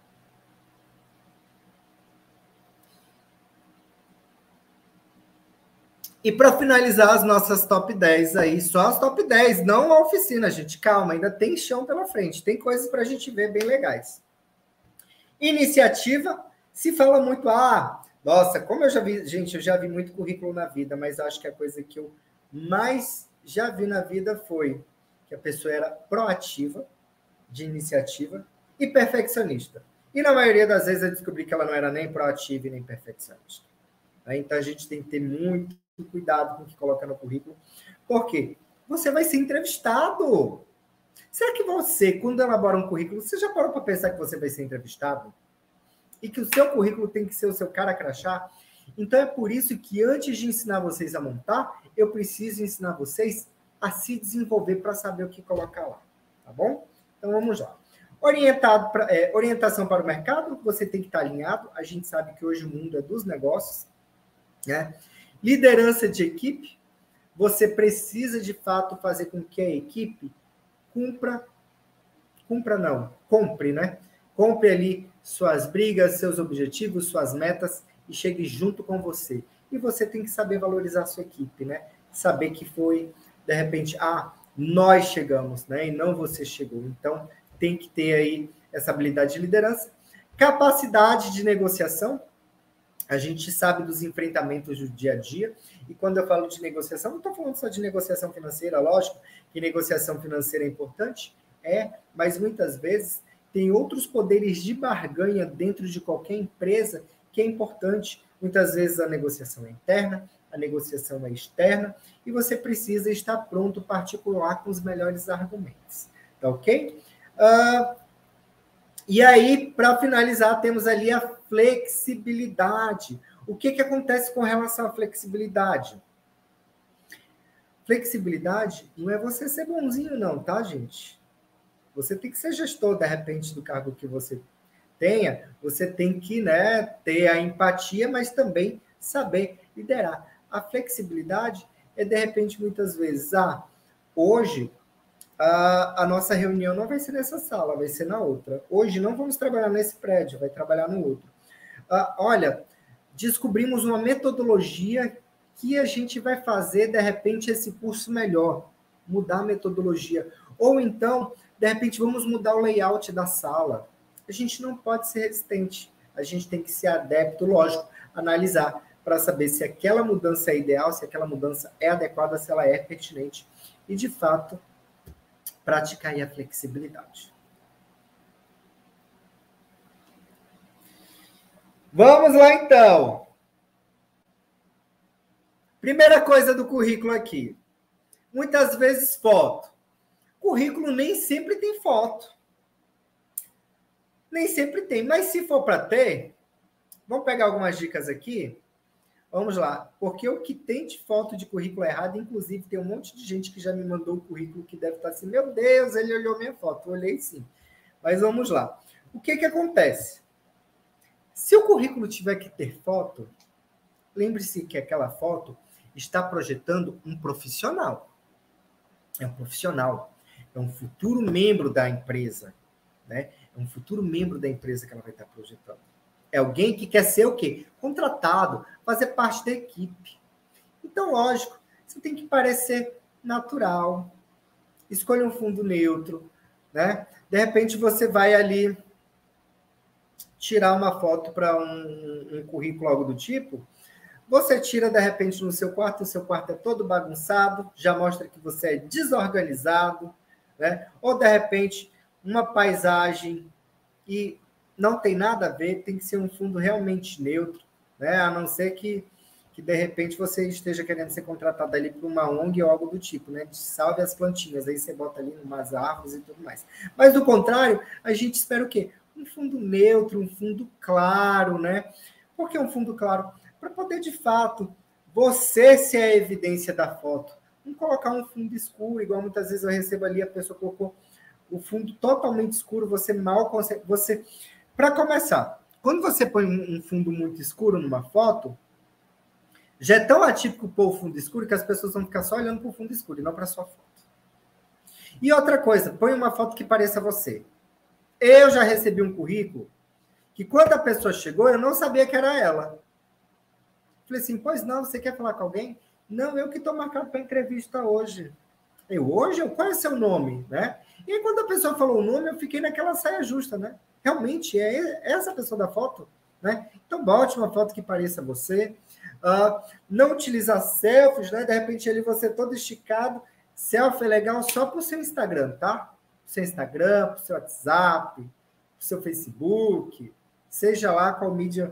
E para finalizar as nossas top dez aí, só as top dez, não a oficina, gente, calma, ainda tem chão pela frente, tem coisas para a gente ver bem legais. Iniciativa, se fala muito, ah, nossa, como eu já vi, gente, eu já vi muito currículo na vida, mas acho que a coisa que eu mais já vi na vida foi que a pessoa era proativa, de iniciativa e perfeccionista. E na maioria das vezes eu descobri que ela não era nem proativa e nem perfeccionista. Então a gente tem que ter muito cuidado com o que coloca no currículo. Por quê? Você vai ser entrevistado. Será que você, quando elabora um currículo, você já parou para pensar que você vai ser entrevistado? E que o seu currículo tem que ser o seu cara crachá? Então é por isso que antes de ensinar vocês a montar, eu preciso ensinar vocês a se desenvolver para saber o que colocar lá. Tá bom? Então vamos lá. Orientado pra, é, orientação para o mercado, você tem que estar alinhado. A gente sabe que hoje o mundo é dos negócios, né? Liderança de equipe, você precisa de fato fazer com que a equipe cumpra, cumpra não, compre, né? Compre ali suas brigas, seus objetivos, suas metas e chegue junto com você. E você tem que saber valorizar a sua equipe, né? Saber que foi, de repente, ah, nós chegamos, né? E não você chegou. Então, tem que ter aí essa habilidade de liderança. Capacidade de negociação. A gente sabe dos enfrentamentos do dia a dia, e quando eu falo de negociação, não estou falando só de negociação financeira, lógico que negociação financeira é importante, é, mas muitas vezes tem outros poderes de barganha dentro de qualquer empresa que é importante. Muitas vezes a negociação é interna, a negociação é externa, e você precisa estar pronto para articular com os melhores argumentos, tá ok? Uh, E aí, para finalizar, temos ali a flexibilidade. O que, que acontece com relação à flexibilidade? Flexibilidade não é você ser bonzinho, não, tá, gente? Você tem que ser gestor, de repente, do cargo que você tenha. Você tem que, né, ter a empatia, mas também saber liderar. A flexibilidade é, de repente, muitas vezes, ah, hoje a, a nossa reunião não vai ser nessa sala, vai ser na outra. Hoje não vamos trabalhar nesse prédio, vai trabalhar no outro. Uh, olha, descobrimos uma metodologia que a gente vai fazer, de repente, esse curso melhor, mudar a metodologia. Ou então, de repente, vamos mudar o layout da sala. A gente não pode ser resistente, a gente tem que ser adepto, lógico, analisar para saber se aquela mudança é ideal, se aquela mudança é adequada, se ela é pertinente. E, de fato, praticar aí a flexibilidade. Vamos lá, então. Primeira coisa do currículo aqui. Muitas vezes, foto. Currículo nem sempre tem foto. Nem sempre tem. Mas se for para ter, vamos pegar algumas dicas aqui. Vamos lá. Porque o que tem de foto de currículo errado, inclusive, tem um monte de gente que já me mandou o currículo que deve estar assim, meu Deus, ele olhou minha foto. Eu olhei sim. Mas vamos lá. O que que acontece? Se o currículo tiver que ter foto, lembre-se que aquela foto está projetando um profissional. É um profissional. É um futuro membro da empresa. Né? É um futuro membro da empresa que ela vai estar projetando. É alguém que quer ser o quê? Contratado, fazer parte da equipe. Então, lógico, você tem que parecer natural. Escolha um fundo neutro. Né? De repente, você vai ali tirar uma foto para um, um currículo, algo do tipo. Você tira, de repente, no seu quarto, o seu quarto é todo bagunçado, já mostra que você é desorganizado, né? Ou, de repente, uma paisagem e não tem nada a ver, tem que ser um fundo realmente neutro, né? A não ser que, que de repente, você esteja querendo ser contratado ali por uma O N G ou algo do tipo, né? Salve as plantinhas, aí você bota ali umas árvores e tudo mais. Mas, do contrário, a gente espera o quê? Um fundo neutro, um fundo claro, né? Por que um fundo claro? Para poder, de fato, você ser a evidência da foto. Não colocar um fundo escuro, igual muitas vezes eu recebo ali, a pessoa colocou o fundo totalmente escuro, você mal consegue... Você... Para começar, quando você põe um fundo muito escuro numa foto, já é tão atípico pôr o fundo escuro que as pessoas vão ficar só olhando para o fundo escuro e não para a sua foto. E outra coisa, põe uma foto que pareça você. Eu já recebi um currículo que quando a pessoa chegou, eu não sabia que era ela. Falei assim, pois não, você quer falar com alguém? Não, eu que estou marcado para entrevista hoje. Eu, hoje? Qual é o seu nome? Né? E aí, quando a pessoa falou o nome, eu fiquei naquela saia justa, né? Realmente, é essa pessoa da foto, né? Então, bote uma foto que pareça você. Uh, não utilizar selfies, né? De repente, ali você todo esticado. Selfie é legal só para o seu Instagram, tá? Para o seu Instagram, para o seu WhatsApp, para o seu Facebook, seja lá qual mídia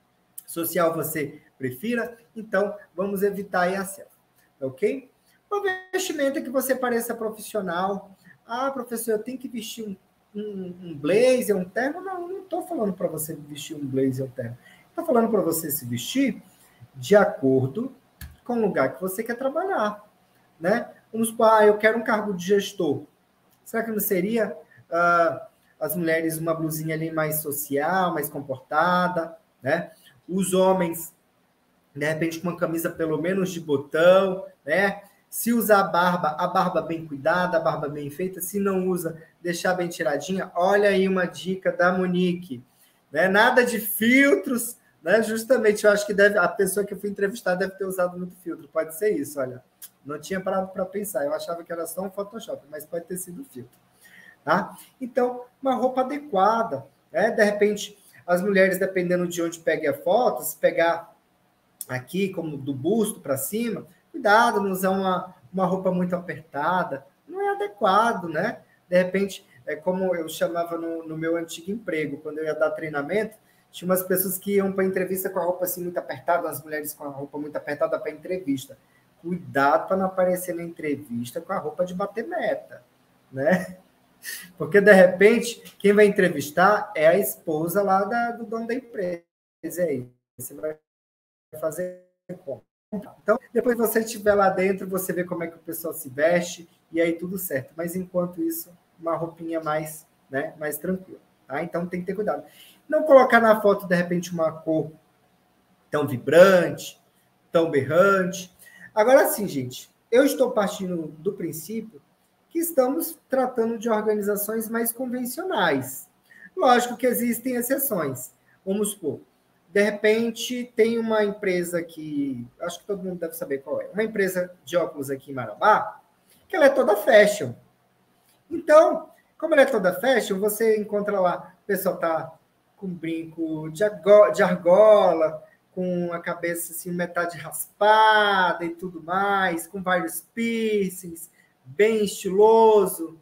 social você prefira, então vamos evitar aí a selfie, ok? Uma vestimenta que você pareça profissional. Ah, professor, eu tenho que vestir um, um, um blazer, um terno? Não, não estou falando para você vestir um blazer ou um terno. Estou falando para você se vestir de acordo com o lugar que você quer trabalhar, né? Vamos supor, ah, eu quero um cargo de gestor. Será que não seria ah, as mulheres uma blusinha ali mais social, mais comportada, né? Os homens, de repente, com uma camisa pelo menos de botão, né? Se usar a barba, a barba bem cuidada, a barba bem feita. Se não usa, deixar bem tiradinha. Olha aí uma dica da Monique. Né? Nada de filtros, né? Justamente, eu acho que deve, a pessoa que eu fui entrevistar deve ter usado muito filtro. Pode ser isso, olha. Não tinha parado para pensar. Eu achava que era só um Photoshop, mas pode ter sido filtro. Tá? Então, uma roupa adequada. Né? De repente, as mulheres, dependendo de onde pegue a foto, se pegar aqui, como do busto para cima, cuidado, não usar uma, uma roupa muito apertada, não é adequado, né? De repente, é como eu chamava no, no meu antigo emprego, quando eu ia dar treinamento, tinha umas pessoas que iam para entrevista com a roupa assim muito apertada, as mulheres com a roupa muito apertada para entrevista. Cuidado para não aparecer na entrevista com a roupa de bater meta, né? Porque, de repente, quem vai entrevistar é a esposa lá da, do dono da empresa. E aí, você vai fazer como? Então, depois você estiver lá dentro, você vê como é que o pessoal se veste, e aí tudo certo. Mas, enquanto isso, uma roupinha mais, né, mais tranquila. Tá? Então, tem que ter cuidado. Não colocar na foto, de repente, uma cor tão vibrante, tão berrante. Agora, sim, gente, eu estou partindo do princípio que que estamos tratando de organizações mais convencionais. Lógico que existem exceções. Vamos supor, de repente tem uma empresa que, acho que todo mundo deve saber qual é, uma empresa de óculos aqui em Marabá, que ela é toda fashion. Então, como ela é toda fashion, você encontra lá, o pessoal tá com brinco de argola, com a cabeça assim, metade raspada e tudo mais, com vários piercings, bem estiloso.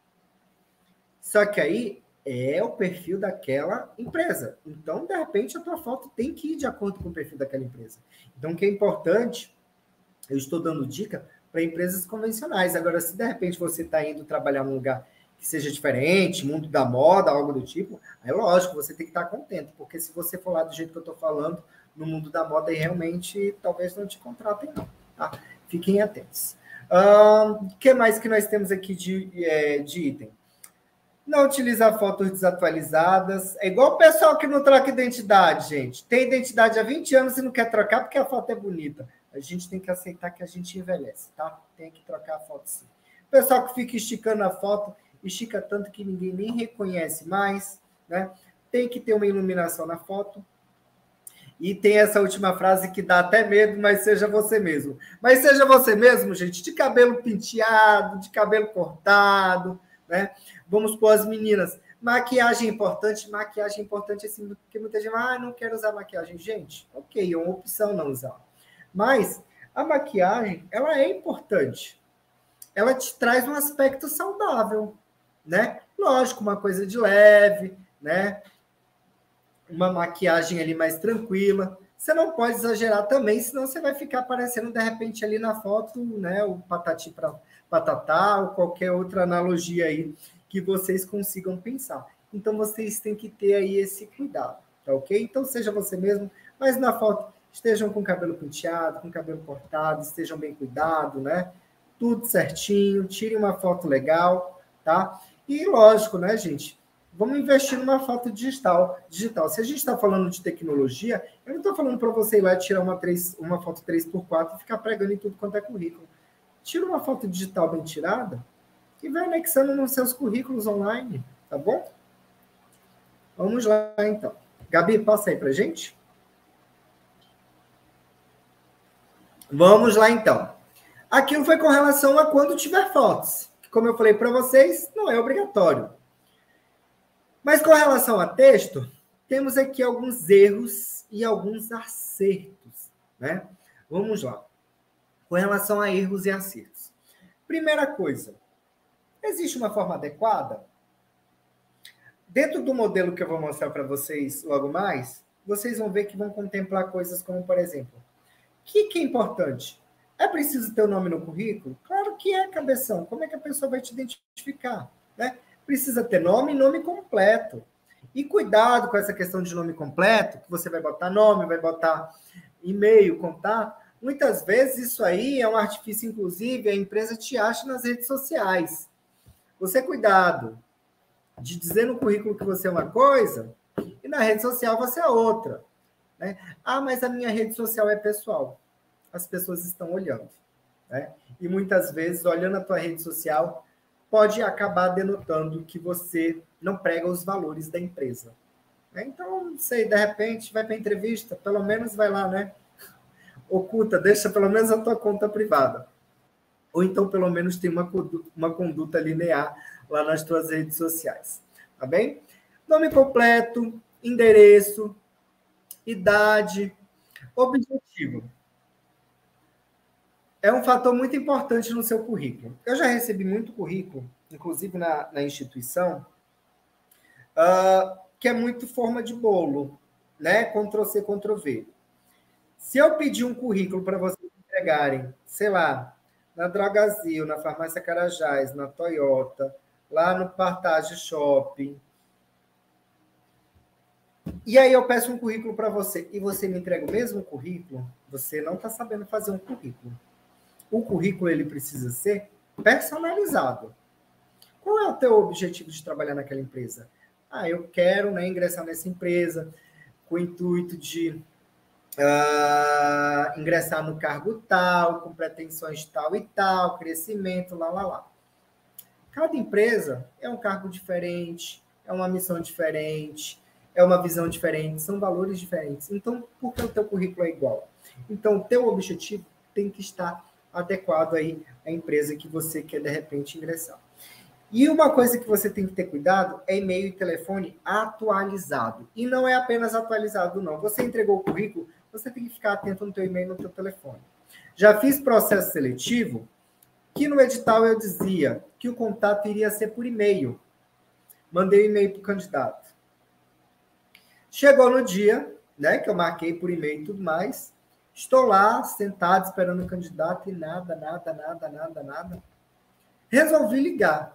Só que aí é o perfil daquela empresa. Então, de repente, a tua foto tem que ir de acordo com o perfil daquela empresa. Então, o que é importante, eu estou dando dica para empresas convencionais. Agora, se de repente você está indo trabalhar num lugar que seja diferente, mundo da moda, algo do tipo, aí lógico, você tem que estar contente, porque se você for lá do jeito que eu estou falando, no mundo da moda, aí realmente talvez não te contratem, não. Tá? Fiquem atentos. O um, que mais que nós temos aqui de, é, de item? Não utilizar fotos desatualizadas. É igual o pessoal que não troca identidade, gente. Tem identidade há vinte anos e não quer trocar porque a foto é bonita. A gente tem que aceitar que a gente envelhece, tá? Tem que trocar a foto sim. O pessoal que fica esticando a foto, estica tanto que ninguém nem reconhece mais, né? Tem que ter uma iluminação na foto. E tem essa última frase que dá até medo, mas seja você mesmo. Mas seja você mesmo, gente, de cabelo penteado, de cabelo cortado, né? Vamos pôr as meninas. Maquiagem importante, maquiagem importante assim, porque muita gente fala, ah, não quero usar maquiagem. Gente, ok, é uma opção não usar. Mas a maquiagem, ela é importante. Ela te traz um aspecto saudável, né? Lógico, uma coisa de leve, né? Uma maquiagem ali mais tranquila. Você não pode exagerar também, senão você vai ficar aparecendo, de repente, ali na foto, né? O patati para patatá, ou qualquer outra analogia aí que vocês consigam pensar. Então, vocês têm que ter aí esse cuidado, tá ok? Então, seja você mesmo, mas na foto estejam com o cabelo penteado, com o cabelo cortado, estejam bem cuidados, né? Tudo certinho, tirem uma foto legal, tá? E lógico, né, gente? Vamos investir numa foto digital. digital. Se a gente está falando de tecnologia, eu não estou falando para você ir lá tirar uma, três, uma foto três por quatro e ficar pregando em tudo quanto é currículo. Tira uma foto digital bem tirada e vai anexando nos seus currículos online, tá bom? Vamos lá, então. Gabi, passa aí para a gente. Vamos lá, então. Aquilo foi com relação a quando tiver fotos. Como eu falei para vocês, não é obrigatório. Mas com relação a texto, temos aqui alguns erros e alguns acertos, né? Vamos lá. Com relação a erros e acertos. Primeira coisa, existe uma forma adequada? Dentro do modelo que eu vou mostrar para vocês logo mais, vocês vão ver que vão contemplar coisas como, por exemplo, o que, que é importante? É preciso ter o nome no currículo? Claro que é, cabeção. Como é que a pessoa vai te identificar? Né? Precisa ter nome e nome completo. E cuidado com essa questão de nome completo, que você vai botar nome, vai botar e-mail, contato. Muitas vezes isso aí é um artifício, inclusive, a empresa te acha nas redes sociais. Você cuidado de dizer no currículo que você é uma coisa e na rede social você é outra. Né? Ah, mas a minha rede social é pessoal. As pessoas estão olhando. Né? E muitas vezes, olhando a tua rede social, pode acabar denotando que você não prega os valores da empresa. Né? Então, não sei, de repente, vai para a entrevista, pelo menos vai lá, né? Oculta, deixa pelo menos a tua conta privada. Ou então, pelo menos, tem uma conduta, uma conduta linear lá nas tuas redes sociais. Tá bem? Nome completo, endereço, idade, objetivo. É um fator muito importante no seu currículo. Eu já recebi muito currículo, inclusive na, na instituição, uh, que é muito forma de bolo, né? Ctrl C, Ctrl V. Se eu pedir um currículo para vocês entregarem, sei lá, na Drogazil, na Farmácia Carajás, na Toyota, lá no Partage Shopping, e aí eu peço um currículo para você, e você me entrega o mesmo currículo, você não está sabendo fazer um currículo. O currículo ele precisa ser personalizado. Qual é o teu objetivo de trabalhar naquela empresa? Ah, eu quero, né, ingressar nessa empresa com o intuito de uh, ingressar no cargo tal, com pretensões tal e tal, crescimento, lá, lá, lá. Cada empresa é um cargo diferente, é uma missão diferente, é uma visão diferente, são valores diferentes. Então, por que o teu currículo é igual? Então, o teu objetivo tem que estar adequado aí à empresa que você quer, de repente, ingressar. E uma coisa que você tem que ter cuidado é e-mail e telefone atualizado. E não é apenas atualizado, não. Você entregou o currículo, você tem que ficar atento no teu e-mail e no teu telefone. Já fiz processo seletivo, que no edital eu dizia que o contato iria ser por e-mail. Mandei o e-mail para o candidato. Chegou no dia, né, que eu marquei por e-mail e tudo mais, estou lá, sentado, esperando o candidato e nada, nada, nada, nada, nada. Resolvi ligar.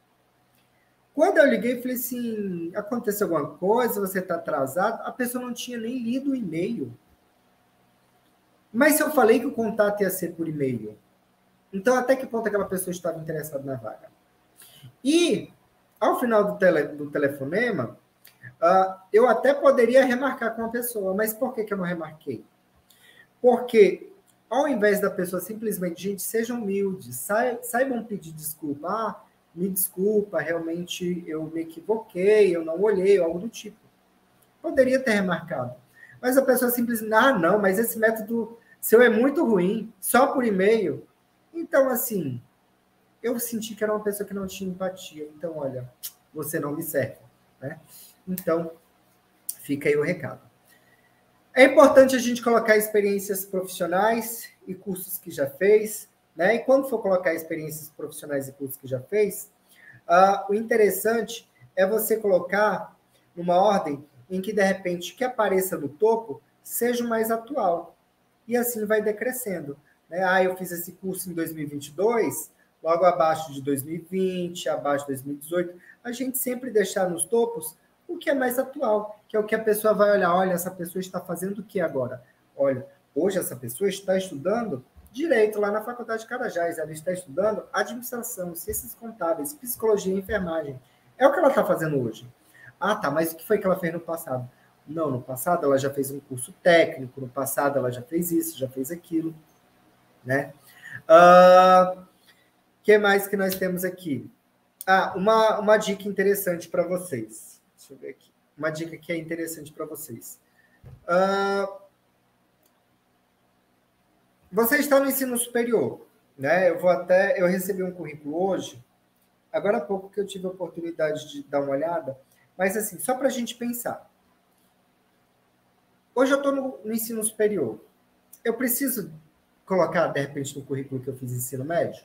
Quando eu liguei, falei assim, aconteceu alguma coisa, você está atrasado? A pessoa não tinha nem lido o e-mail. Mas se eu falei que o contato ia ser por e-mail, então até que ponto aquela pessoa estava interessada na vaga? E, ao final do, tele, do telefonema, uh, eu até poderia remarcar com a pessoa, mas por que, que eu não remarquei? Porque, ao invés da pessoa simplesmente, gente, sejam humildes, saibam pedir desculpa, ah, me desculpa, realmente eu me equivoquei, eu não olhei, algo do tipo. Poderia ter remarcado. Mas a pessoa simplesmente, ah, não, mas esse método seu é muito ruim, só por e-mail. Então, assim, eu senti que era uma pessoa que não tinha empatia. Então, olha, você não me serve, né? Então, fica aí o recado. É importante a gente colocar experiências profissionais e cursos que já fez, né? E quando for colocar experiências profissionais e cursos que já fez, uh, o interessante é você colocar numa ordem em que, de repente, que apareça no topo seja o mais atual. E assim vai decrescendo. Né? Ah, eu fiz esse curso em dois mil e vinte e dois, logo abaixo de dois mil e vinte, abaixo de dois mil e dezoito. A gente sempre deixar nos topos o que é mais atual, que é o que a pessoa vai olhar. Olha, essa pessoa está fazendo o que agora? Olha, hoje essa pessoa está estudando Direito lá na Faculdade de Carajás, ela está estudando Administração, Ciências Contábeis, Psicologia e Enfermagem. É o que ela está fazendo hoje. Ah, tá, mas o que foi que ela fez no passado? Não, no passado ela já fez um curso técnico, no passado ela já fez isso, já fez aquilo, né? O uh, que mais que nós temos aqui? Ah, uma, uma dica interessante para vocês. Deixa eu ver aqui. Uma dica que é interessante para vocês. Uh, Você está no ensino superior, né? Eu vou até, eu recebi um currículo hoje, agora há pouco que eu tive a oportunidade de dar uma olhada, mas assim, só para a gente pensar. Hoje eu estou no, no ensino superior. Eu preciso colocar, de repente, no currículo que eu fiz ensino médio?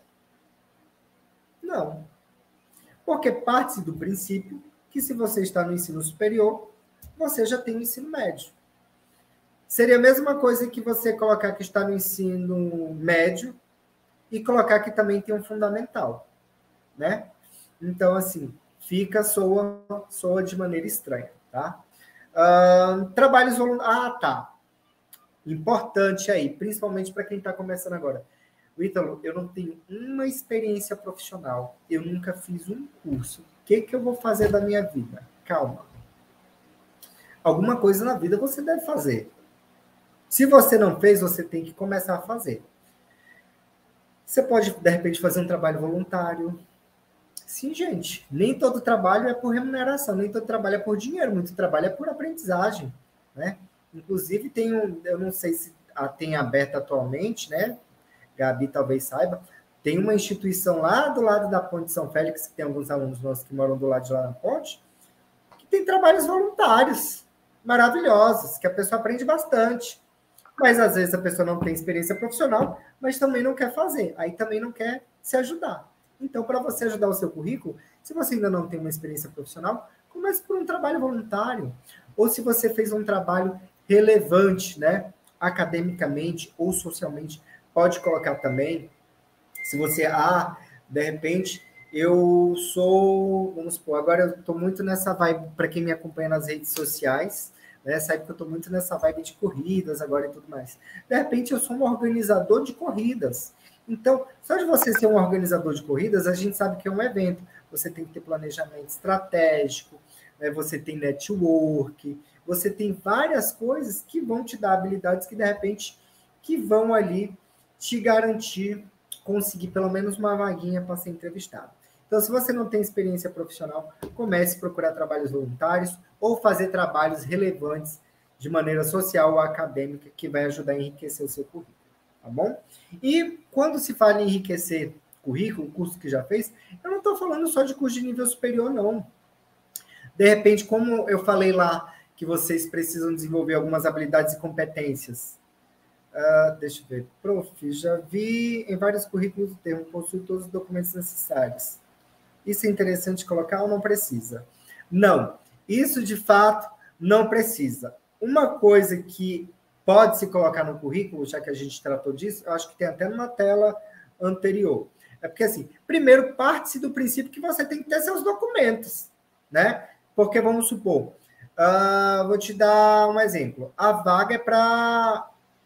Não. Porque parte do princípio que se você está no ensino superior, você já tem o ensino médio. Seria a mesma coisa que você colocar que está no ensino médio e colocar que também tem um fundamental, né? Então, assim, fica, soa, soa de maneira estranha, tá? Uh, trabalhos voluntários. Ah, tá. Importante aí, principalmente para quem está começando agora. Ítalo, eu não tenho uma experiência profissional, eu nunca fiz um curso. O que, que eu vou fazer da minha vida? Calma. Alguma coisa na vida você deve fazer. Se você não fez, você tem que começar a fazer. Você pode, de repente, fazer um trabalho voluntário. Sim, gente. Nem todo trabalho é por remuneração, nem todo trabalho é por dinheiro, muito trabalho é por aprendizagem, né? Inclusive, tem um, eu não sei se tem aberto atualmente, né? Gabi talvez saiba, tem uma instituição lá do lado da Ponte de São Félix, que tem alguns alunos nossos que moram do lado de lá na ponte, que tem trabalhos voluntários maravilhosos, que a pessoa aprende bastante. Mas, às vezes, a pessoa não tem experiência profissional, mas também não quer fazer. Aí também não quer se ajudar. Então, para você ajudar o seu currículo, se você ainda não tem uma experiência profissional, comece por um trabalho voluntário. Ou se você fez um trabalho relevante, né? Academicamente ou socialmente, pode colocar também. Se você, ah, de repente, eu sou, vamos supor, agora eu estou muito nessa vibe, para quem me acompanha nas redes sociais, né, sabe que eu estou muito nessa vibe de corridas agora e tudo mais. De repente, eu sou um organizador de corridas. Então, só de você ser um organizador de corridas, a gente sabe que é um evento. Você tem que ter planejamento estratégico, né, você tem network, você tem várias coisas que vão te dar habilidades que, de repente, que vão ali te garantir conseguir pelo menos uma vaguinha para ser entrevistado. Então, se você não tem experiência profissional, comece a procurar trabalhos voluntários ou fazer trabalhos relevantes de maneira social ou acadêmica, que vai ajudar a enriquecer o seu currículo, tá bom? E quando se fala em enriquecer currículo, o curso que já fez, eu não estou falando só de curso de nível superior, não. De repente, como eu falei lá, que vocês precisam desenvolver algumas habilidades e competências. Uh, deixa eu ver. Prof, já vi em vários currículos o termo possui todos os documentos necessários. Isso é interessante colocar ou não precisa? Não. Isso, de fato, não precisa. Uma coisa que pode se colocar no currículo, já que a gente tratou disso, eu acho que tem até numa tela anterior. É porque, assim, primeiro, parte-se do princípio que você tem que ter seus documentos, né? Porque, vamos supor, uh, vou te dar um exemplo. A vaga é para...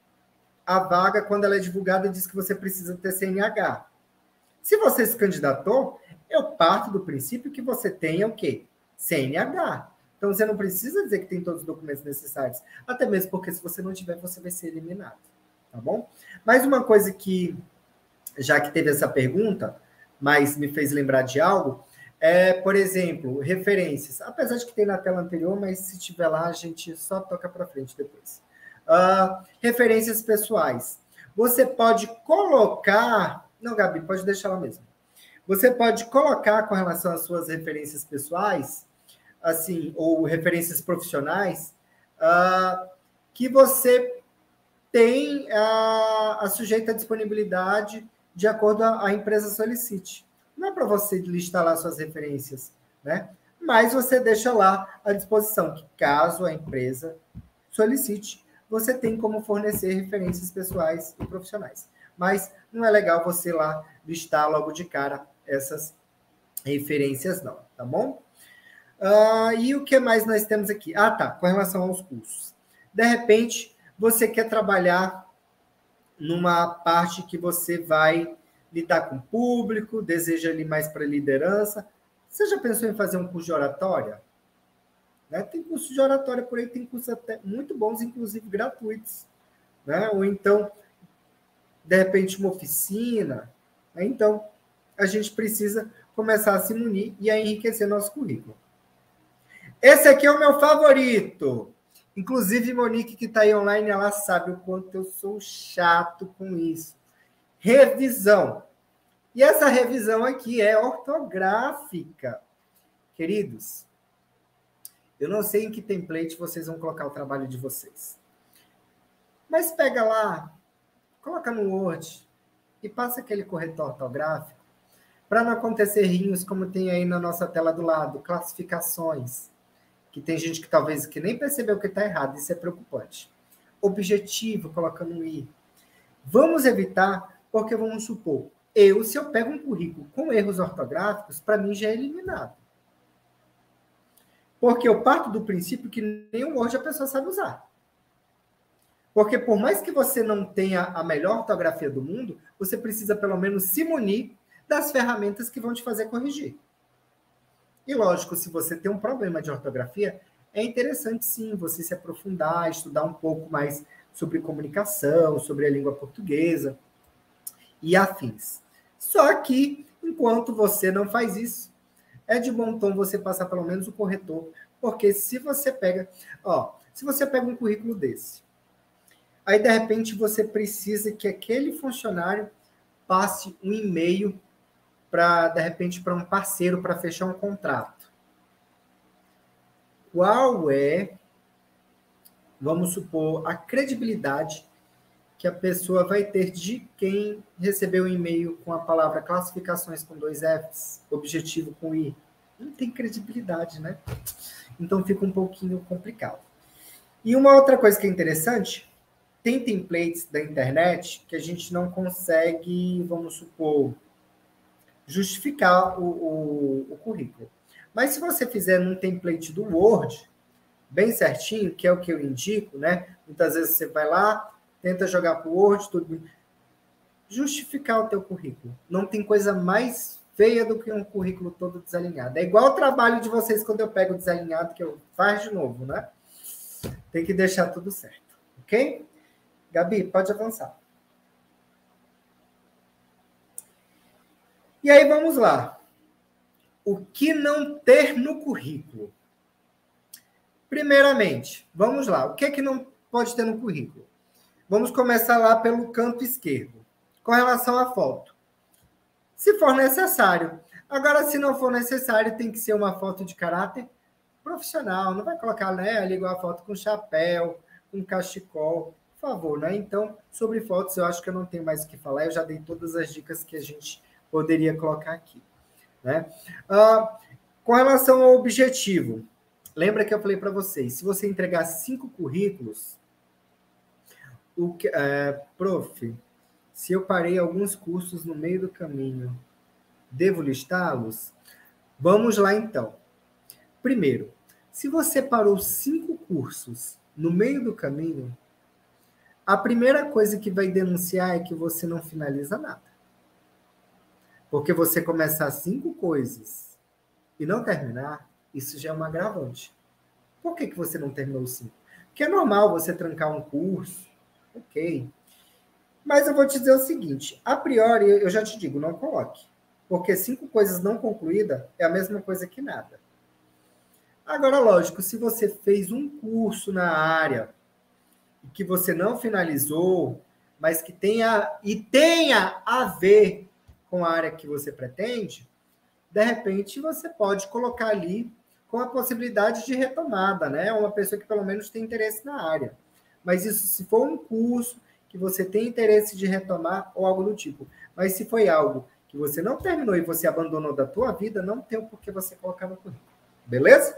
A vaga, quando ela é divulgada, diz que você precisa ter C N H. Se você se candidatou, eu parto do princípio que você tenha o quê? C N H. Então, você não precisa dizer que tem todos os documentos necessários. Até mesmo porque, se você não tiver, você vai ser eliminado. Tá bom? Mas uma coisa que, já que teve essa pergunta, mas me fez lembrar de algo, é, por exemplo, referências. Apesar de que tem na tela anterior, mas se tiver lá, a gente só toca para frente depois. Uh, referências pessoais. Você pode colocar... Não, Gabi, pode deixar lá mesmo. Você pode colocar com relação às suas referências pessoais, assim, ou referências profissionais, uh, que você tem uh, a sujeita disponibilidade de acordo a, a empresa solicite. Não é para você listar lá suas referências, né? Mas você deixa lá à disposição, que caso a empresa solicite, você tem como fornecer referências pessoais e profissionais. Mas não é legal você lá listar logo de cara essas referências, não, tá bom? Uh, e o que mais nós temos aqui? Ah, tá, com relação aos cursos. De repente, você quer trabalhar numa parte que você vai lidar com o público, deseja ali mais para liderança. Você já pensou em fazer um curso de oratória? Né? Tem curso de oratória por aí, tem cursos até muito bons, inclusive gratuitos. Né? Ou então, de repente, uma oficina. Né? Então, a gente precisa começar a se munir e a enriquecer nosso currículo. Esse aqui é o meu favorito. Inclusive, Monique, que está aí online, ela sabe o quanto eu sou chato com isso. Revisão. E essa revisão aqui é ortográfica. Queridos, eu não sei em que template vocês vão colocar o trabalho de vocês. Mas pega lá, coloca no Word e passa aquele corretor ortográfico para não acontecer errinhos como tem aí na nossa tela do lado, classificações, que tem gente que talvez que nem percebeu que está errado, isso é preocupante. Objetivo, colocando um I. Vamos evitar, porque vamos supor, eu, se eu pego um currículo com erros ortográficos, para mim já é eliminado. Porque eu parto do princípio que nem o Word a pessoa sabe usar. Porque por mais que você não tenha a melhor ortografia do mundo, você precisa pelo menos se munir das ferramentas que vão te fazer corrigir. E lógico, se você tem um problema de ortografia, é interessante sim você se aprofundar, estudar um pouco mais sobre comunicação, sobre a língua portuguesa e afins. Só que, enquanto você não faz isso, é de bom tom você passar pelo menos o corretor, porque se você pega, ó, se você pega um currículo desse, aí de repente você precisa que aquele funcionário passe um e-mail para, de repente, para um parceiro para fechar um contrato. Qual é, vamos supor, a credibilidade que a pessoa vai ter de quem recebeu um e-mail com a palavra classificações com dois Fs, objetivo com I? Não tem credibilidade, né? Então fica um pouquinho complicado. E uma outra coisa que é interessante, tem templates da internet que a gente não consegue, vamos supor, justificar o, o, o currículo. Mas se você fizer num template do Word, bem certinho, que é o que eu indico, né? Muitas vezes você vai lá, tenta jogar para o Word, tudo. Justificar o teu currículo. Não tem coisa mais feia do que um currículo todo desalinhado. É igual o trabalho de vocês quando eu pego desalinhado, que eu faço de novo, né? Tem que deixar tudo certo, ok? Gabi, pode avançar. E aí, vamos lá. o que não ter no currículo? Primeiramente, vamos lá. O que é que não pode ter no currículo? Vamos começar lá pelo canto esquerdo. Com relação à foto. Se for necessário. Agora, se não for necessário, tem que ser uma foto de caráter profissional. Não vai colocar, né, ali igual a foto com chapéu, com cachecol. Por favor, né? Então, sobre fotos, eu acho que eu não tenho mais o que falar. Eu já dei todas as dicas que a gente poderia colocar aqui. Né? Ah, com relação ao objetivo, lembra que eu falei para vocês, se você entregar cinco currículos, o que, é, prof, se eu parei alguns cursos no meio do caminho, devo listá-los? Vamos lá, então. Primeiro, se você parou cinco cursos no meio do caminho, a primeira coisa que vai denunciar é que você não finaliza nada. Porque você começar cinco coisas e não terminar, isso já é um agravante. Por que que você não terminou os cinco? Porque é normal você trancar um curso, ok. Mas eu vou te dizer o seguinte, a priori, eu já te digo, não coloque. Porque cinco coisas não concluídas é a mesma coisa que nada. Agora, lógico, se você fez um curso na área que você não finalizou, mas que tenha e tenha a ver com a área que você pretende, de repente você pode colocar ali com a possibilidade de retomada, né? Uma pessoa que pelo menos tem interesse na área. Mas isso se for um curso que você tem interesse de retomar ou algo do tipo. Mas se foi algo que você não terminou e você abandonou da tua vida, não tem o porquê você colocar no currículo. Beleza?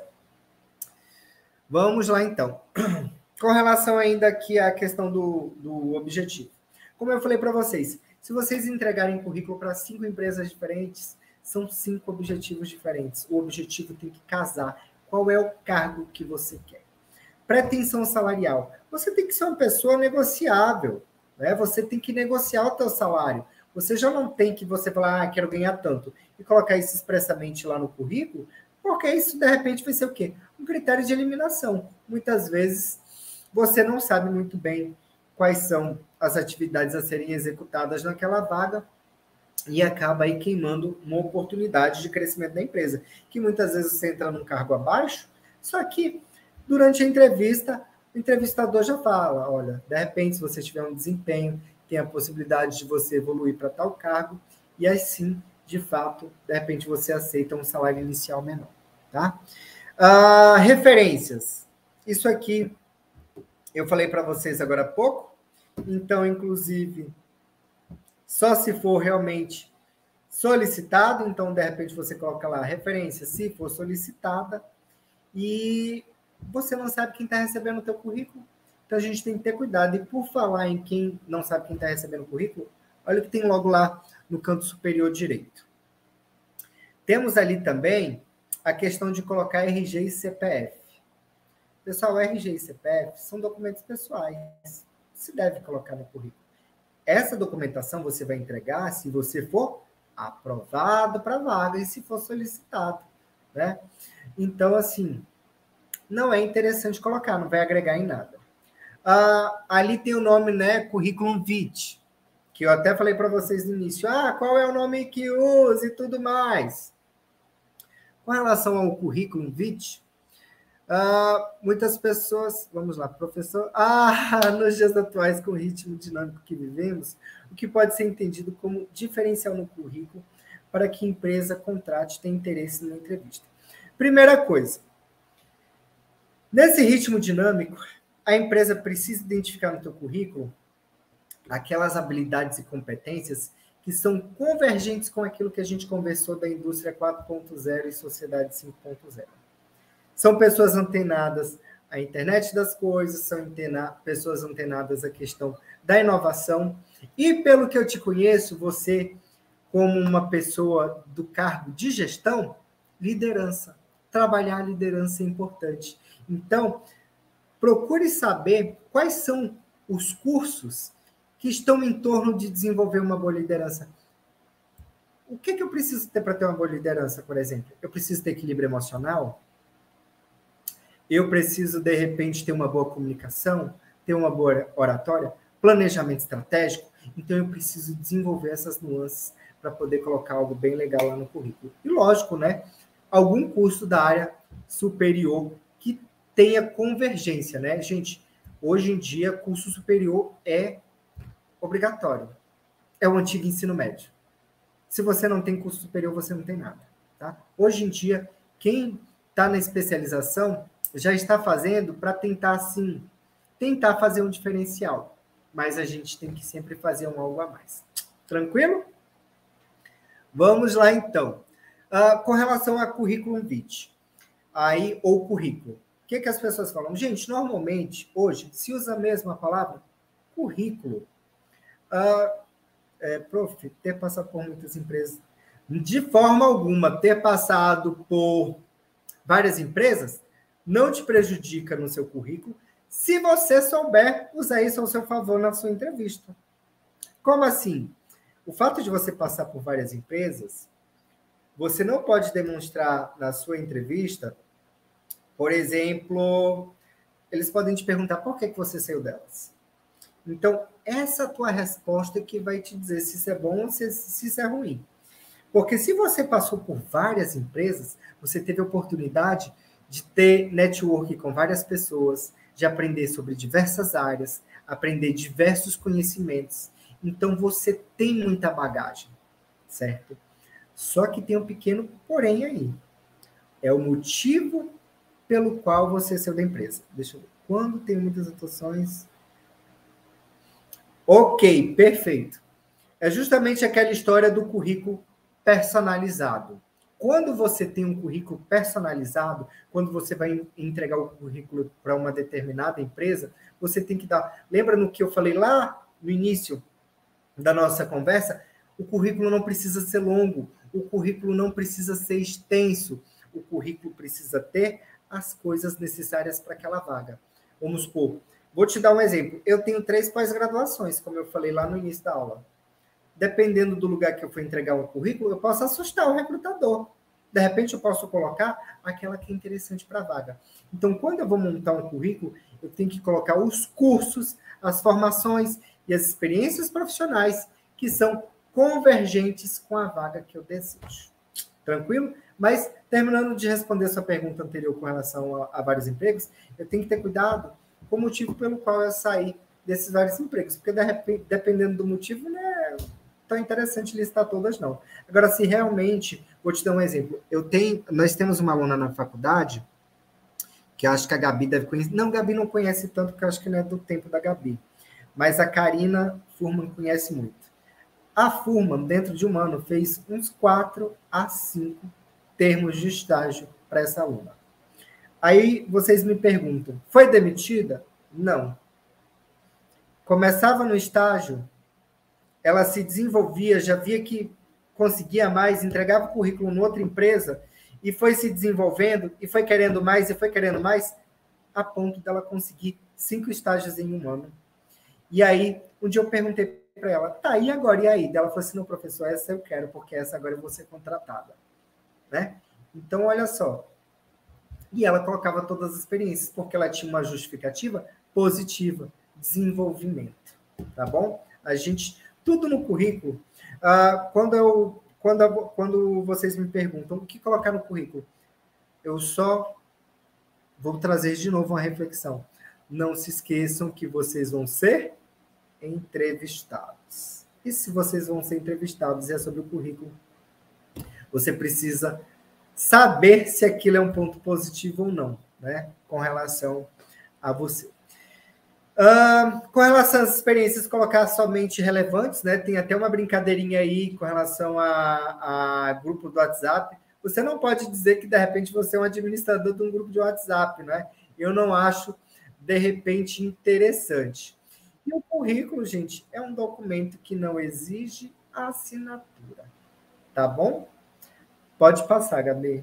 Vamos lá, então. Com relação ainda aqui à questão do, do objetivo. Como eu falei para vocês, se vocês entregarem currículo para cinco empresas diferentes, são cinco objetivos diferentes. O objetivo tem que casar. Qual é o cargo que você quer? Pretensão salarial. Você tem que ser uma pessoa negociável, né? Você tem que negociar o teu salário. Você já não tem que você falar, ah, quero ganhar tanto, e colocar isso expressamente lá no currículo, porque isso, de repente, vai ser o quê? Um critério de eliminação. Muitas vezes, você não sabe muito bem quais são as atividades a serem executadas naquela vaga e acaba aí queimando uma oportunidade de crescimento da empresa, que muitas vezes você entra num cargo abaixo, só que durante a entrevista, o entrevistador já fala, olha, de repente, se você tiver um desempenho, tem a possibilidade de você evoluir para tal cargo, e assim, de fato, de repente você aceita um salário inicial menor, tá? Ah, referências. Isso aqui eu falei para vocês agora há pouco, então, inclusive, só se for realmente solicitado, então, de repente, você coloca lá referência, se for solicitada, e você não sabe quem está recebendo o teu currículo, então a gente tem que ter cuidado. E por falar em quem não sabe quem está recebendo o currículo, olha o que tem logo lá no canto superior direito. Temos ali também a questão de colocar R G e C P F. Pessoal, R G e C P F são documentos pessoais. Se deve colocar no currículo. Essa documentação você vai entregar se você for aprovado para a vaga e se for solicitado, né? Então, assim, não é interessante colocar, não vai agregar em nada. Ah, ali tem o nome, né, currículo vitae, que eu até falei para vocês no início. Ah, qual é o nome que usa e tudo mais. Com relação ao currículo vitae, ah, muitas pessoas... Vamos lá, professor. Ah, nos dias atuais, com o ritmo dinâmico que vivemos, o que pode ser entendido como diferencial no currículo para que a empresa contrate e tenha interesse na entrevista. Primeira coisa, nesse ritmo dinâmico, a empresa precisa identificar no teu currículo aquelas habilidades e competências que são convergentes com aquilo que a gente conversou da indústria quatro ponto zero e sociedade cinco ponto zero. São pessoas antenadas à internet das coisas, são antena, pessoas antenadas à questão da inovação. E, pelo que eu te conheço, você, como uma pessoa do cargo de gestão, liderança. Trabalhar a liderança é importante. Então, procure saber quais são os cursos que estão em torno de desenvolver uma boa liderança. O que, que eu preciso ter para ter uma boa liderança, por exemplo? Eu preciso ter equilíbrio emocional? Eu preciso, de repente, ter uma boa comunicação? Ter uma boa oratória? planejamento estratégico, então eu preciso desenvolver essas nuances para poder colocar algo bem legal lá no currículo. E lógico, né? Algum curso da área superior que tenha convergência, né? Gente, hoje em dia, curso superior é obrigatório. É o antigo ensino médio. Se você não tem curso superior, você não tem nada, tá? Hoje em dia, quem está na especialização já está fazendo para tentar, assim, tentar fazer um diferencial. Mas a gente tem que sempre fazer um algo a mais. Tranquilo? Vamos lá, então. Uh, com relação a currículo vitae, aí, ou currículo, o que, que as pessoas falam? Gente, normalmente, hoje, se usa a mesma palavra, currículo. Uh, é, prof, ter passado por muitas empresas, de forma alguma, ter passado por várias empresas, não te prejudica no seu currículo, se você souber usar isso ao seu favor na sua entrevista. Como assim? O fato de você passar por várias empresas, você não pode demonstrar na sua entrevista, por exemplo, eles podem te perguntar por que você saiu delas. Então, essa tua resposta é que vai te dizer se isso é bom ou se, se isso é ruim. Porque se você passou por várias empresas, você teve a oportunidade de ter network com várias pessoas, de aprender sobre diversas áreas, aprender diversos conhecimentos. Então, você tem muita bagagem, certo? Só que tem um pequeno porém aí. É o motivo pelo qual você saiu da empresa. Deixa eu ver. Quando tem muitas atuações... Ok, perfeito. É justamente aquela história do currículo personalizado. Quando você tem um currículo personalizado, quando você vai entregar o currículo para uma determinada empresa, você tem que dar... Lembra no que eu falei lá no início da nossa conversa? O currículo não precisa ser longo, o currículo não precisa ser extenso, o currículo precisa ter as coisas necessárias para aquela vaga. Vamos supor, vou te dar um exemplo. Eu tenho três pós-graduações, como eu falei lá no início da aula. Dependendo do lugar que eu for entregar um currículo, eu posso assustar o recrutador. De repente, eu posso colocar aquela que é interessante para a vaga. Então, quando eu vou montar um currículo, eu tenho que colocar os cursos, as formações e as experiências profissionais que são convergentes com a vaga que eu desejo. Tranquilo? Mas, terminando de responder a sua pergunta anterior com relação a, a vários empregos, eu tenho que ter cuidado com o motivo pelo qual eu saí desses vários empregos, porque, de repente, dependendo do motivo, né, tão interessante listar todas, não. Agora, se realmente, vou te dar um exemplo, eu tenho, nós temos uma aluna na faculdade, que acho que a Gabi deve conhecer, não, Gabi não conhece tanto, porque eu acho que não é do tempo da Gabi, mas a Karina Furman conhece muito. A Furman, dentro de um ano, fez uns quatro a cinco termos de estágio para essa aluna. Aí vocês me perguntam, foi demitida? Não. Começava no estágio, ela se desenvolvia, já via que conseguia mais, entregava o currículo em outra empresa e foi se desenvolvendo e foi querendo mais e foi querendo mais, a ponto dela conseguir cinco estágios em um ano. E aí, um dia eu perguntei para ela, tá, e agora? E aí? Ela falou assim, não, professor, essa eu quero, porque essa agora eu vou ser contratada. Né? Então, olha só. E ela colocava todas as experiências, porque ela tinha uma justificativa positiva, desenvolvimento. Tá bom? A gente, tudo no currículo, ah, quando, eu, quando, quando vocês me perguntam o que colocar no currículo, eu só vou trazer de novo uma reflexão. Não se esqueçam que vocês vão ser entrevistados. E se vocês vão ser entrevistados e é sobre o currículo, você precisa saber se aquilo é um ponto positivo ou não, né? Com relação a você. Uh, com relação às experiências, colocar somente relevantes, né? Tem até uma brincadeirinha aí com relação a, a grupo do WhatsApp. Você não pode dizer que, de repente, você é um administrador de um grupo de WhatsApp, né? Eu não acho, de repente, interessante. E o currículo, gente, é um documento que não exige assinatura. Tá bom? Pode passar, Gabi.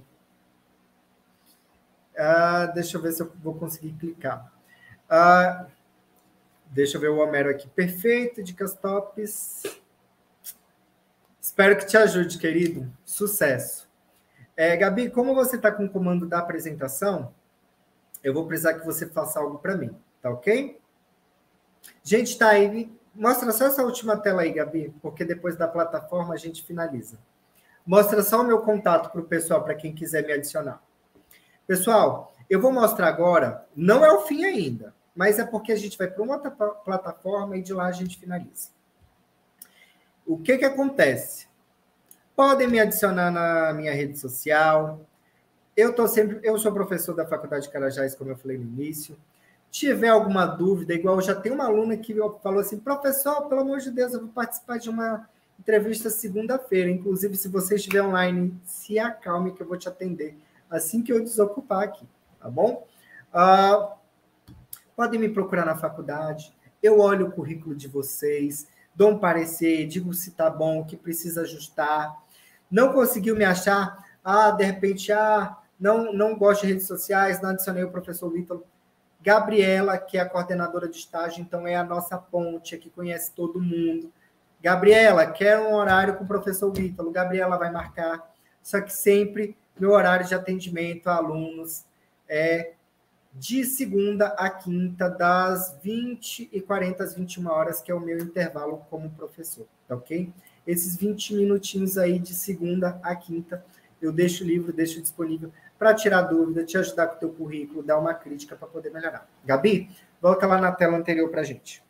Ah, deixa eu ver se eu vou conseguir clicar. Ah, deixa eu ver o Homero aqui. Perfeito, dicas tops. Espero que te ajude, querido. Sucesso. É, Gabi, como você está com o comando da apresentação, eu vou precisar que você faça algo para mim, tá ok? Gente, tá aí. Mostra só essa última tela aí, Gabi, porque depois da plataforma a gente finaliza. Mostra só o meu contato para o pessoal, para quem quiser me adicionar. Pessoal, eu vou mostrar agora, não é o fim ainda, mas é porque a gente vai para uma outra plataforma e de lá a gente finaliza. O que que acontece? Podem me adicionar na minha rede social. Eu tô sempre, eu sou professor da Faculdade de Carajás, como eu falei no início. Tiver alguma dúvida, igual já tem uma aluna que falou assim, professor, pelo amor de Deus, eu vou participar de uma entrevista segunda-feira. Inclusive, se você estiver online, se acalme que eu vou te atender assim que eu desocupar aqui, tá bom? Uh, podem me procurar na faculdade, eu olho o currículo de vocês, dou um parecer, digo se tá bom, o que precisa ajustar. Não conseguiu me achar? Ah, de repente, ah, não, não gosto de redes sociais, não adicionei o professor Ítalo. Gabriela, que é a coordenadora de estágio, então é a nossa ponte, que conhece todo mundo. Gabriela, quer um horário com o professor Ítalo. Gabriela vai marcar. Só que sempre meu horário de atendimento a alunos é de segunda a quinta, das vinte e quarenta às vinte e uma horas, que é o meu intervalo como professor, tá ok? Esses vinte minutinhos aí de segunda a quinta, eu deixo livre, deixo disponível para tirar dúvida, te ajudar com o teu currículo, dar uma crítica para poder melhorar. Gabi, volta lá na tela anterior para a gente.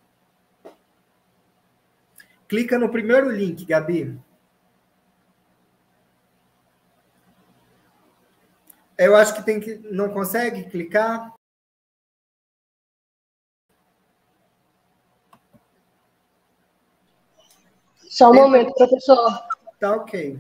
Clica no primeiro link, Gabi. Eu acho que tem que... Não consegue clicar? Só um momento, professor. Tá ok.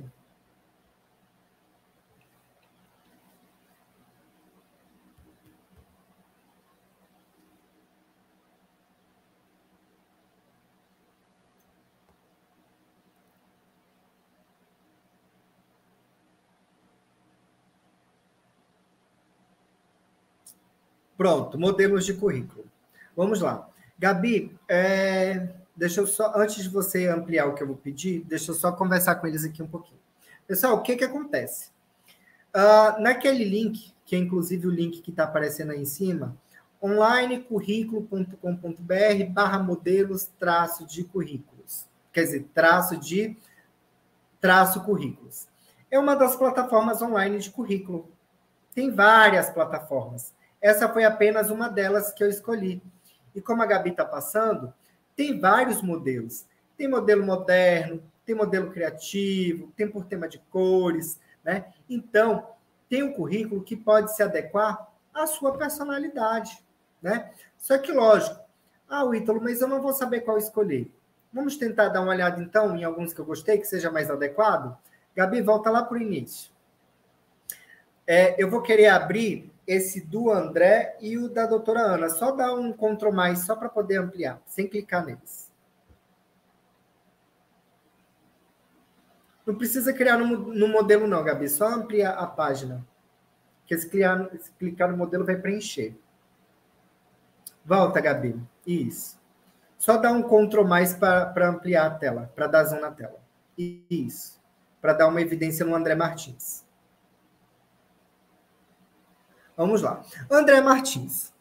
Pronto, modelos de currículo. Vamos lá. Gabi, é... deixa eu só, antes de você ampliar o que eu vou pedir, deixa eu só conversar com eles aqui um pouquinho. Pessoal, o que que acontece? Uh, naquele link, que é inclusive o link que está aparecendo aí em cima, onlinecurriculo.com.br barra modelos traço de currículos. Quer dizer, traço de traço currículos. É uma das plataformas online de currículo. Tem várias plataformas. Essa foi apenas uma delas que eu escolhi. E como a Gabi está passando, tem vários modelos. Tem modelo moderno, tem modelo criativo, tem por tema de cores, né? Então, tem um currículo que pode se adequar à sua personalidade, né? Só que, lógico, ah, Ítalo, mas eu não vou saber qual escolher. Vamos tentar dar uma olhada, então, em alguns que eu gostei, que seja mais adequado? Gabi, volta lá para o início. É, eu vou querer abrir esse do André e o da doutora Ana. Só dar um Ctrl mais, só para poder ampliar, sem clicar neles. Não precisa criar no, no modelo não, Gabi. Só ampliar a página. Porque se, criar, se clicar no modelo, vai preencher. Volta, Gabi. Isso. Só dar um Ctrl mais para ampliar a tela, para dar zoom na tela. Isso. Para dar uma evidência no André Martins. Vamos lá. André Martins.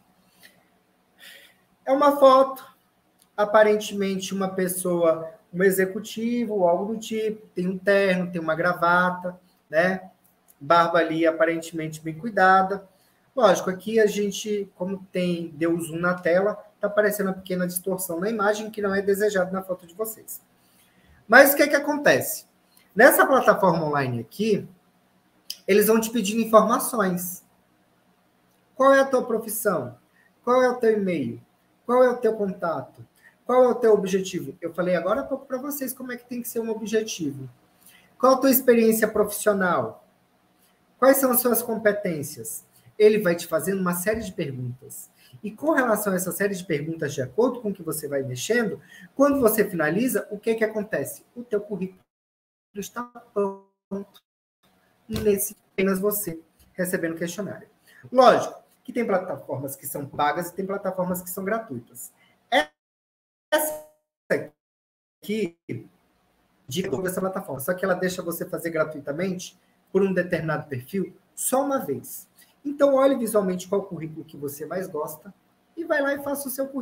É uma foto, aparentemente uma pessoa, um executivo, ou algo do tipo, tem um terno, tem uma gravata, né? Barba ali aparentemente bem cuidada. Lógico, aqui a gente, como tem, deu zoom na tela, está aparecendo uma pequena distorção na imagem que não é desejado na foto de vocês. Mas o que é que acontece? Nessa plataforma online aqui, eles vão te pedir informações. Qual é a tua profissão? Qual é o teu e-mail? Qual é o teu contato? Qual é o teu objetivo? Eu falei agora há pouco para vocês como é que tem que ser um objetivo. Qual a tua experiência profissional? Quais são as suas competências? Ele vai te fazendo uma série de perguntas. E com relação a essa série de perguntas, de acordo com o que você vai mexendo, quando você finaliza, o que que acontece? O teu currículo está pronto. Nesse apenas você recebendo questionário. Lógico que tem plataformas que são pagas e tem plataformas que são gratuitas. Essa aqui, dica dessa plataforma, só que ela deixa você fazer gratuitamente por um determinado perfil só uma vez. Então, olhe visualmente qual currículo que você mais gosta e vai lá e faça o seu currículo.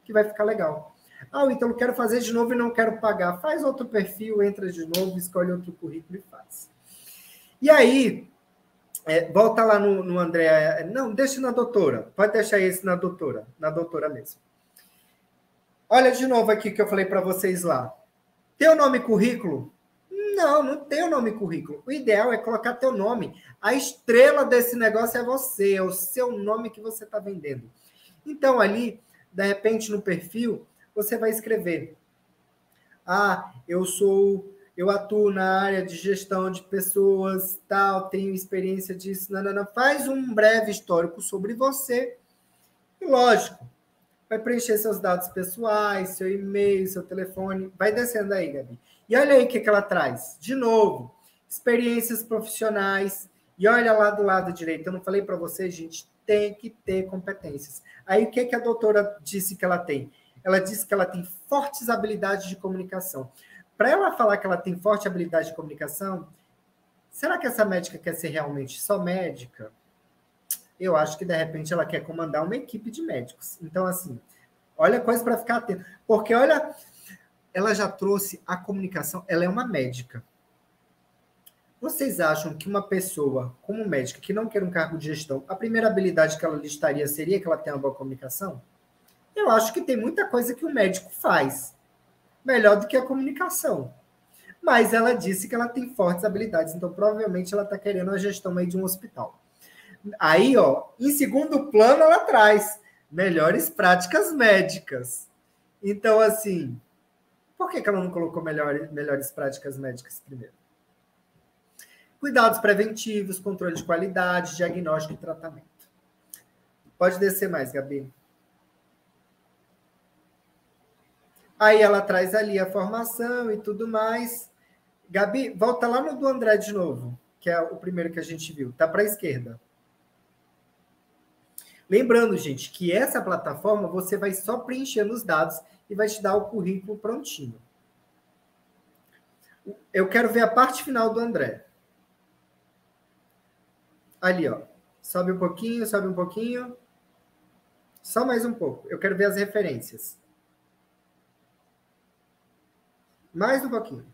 que vai ficar legal. Ah, então eu quero fazer de novo e não quero pagar. Faz outro perfil, entra de novo, escolhe outro currículo e faz. E aí, é, volta lá no, no André. Não, deixa na doutora. Pode deixar esse na doutora, na doutora mesmo. Olha de novo aqui que eu falei para vocês lá. Tem o nome currículo? Não, não tem o nome currículo. O ideal é colocar teu nome. A estrela desse negócio é você, é o seu nome que você está vendendo. Então, ali, de repente, no perfil, você vai escrever: ah, eu sou, eu atuo na área de gestão de pessoas, tal, tenho experiência disso, nanana. Faz um breve histórico sobre você. E, lógico, vai preencher seus dados pessoais, seu e-mail, seu telefone. Vai descendo aí, Gabi. E olha aí o que, que ela traz. De novo, experiências profissionais. E olha lá do lado direito. Eu não falei para vocês, gente, tem que ter competências. Aí o que, que a doutora disse que ela tem? Ela disse que ela tem fortes habilidades de comunicação. Para ela falar que ela tem forte habilidade de comunicação, será que essa médica quer ser realmente só médica? Eu acho que, de repente, ela quer comandar uma equipe de médicos. Então, assim, olha coisa para ficar atento. Porque, olha, ela já trouxe a comunicação, ela é uma médica. Vocês acham que uma pessoa como médica que não quer um cargo de gestão, a primeira habilidade que ela listaria seria que ela tenha uma boa comunicação? Eu acho que tem muita coisa que o médico faz melhor do que a comunicação. Mas ela disse que ela tem fortes habilidades, então provavelmente ela está querendo a gestão aí de um hospital. Aí, ó, em segundo plano, ela traz melhores práticas médicas. Então, assim, por que, que ela não colocou melhores, melhores práticas médicas primeiro? Cuidados preventivos, controle de qualidade, diagnóstico e tratamento. Pode descer mais, Gabi. Aí ela traz ali a formação e tudo mais. Gabi, volta lá no do André de novo, que é o primeiro que a gente viu. Tá para a esquerda. Lembrando, gente, que essa plataforma você vai só preenchendo os dados e vai te dar o currículo prontinho. Eu quero ver a parte final do André. Ali, ó. Sobe um pouquinho, sobe um pouquinho. Só mais um pouco. Eu quero ver as referências. Mais um pouquinho.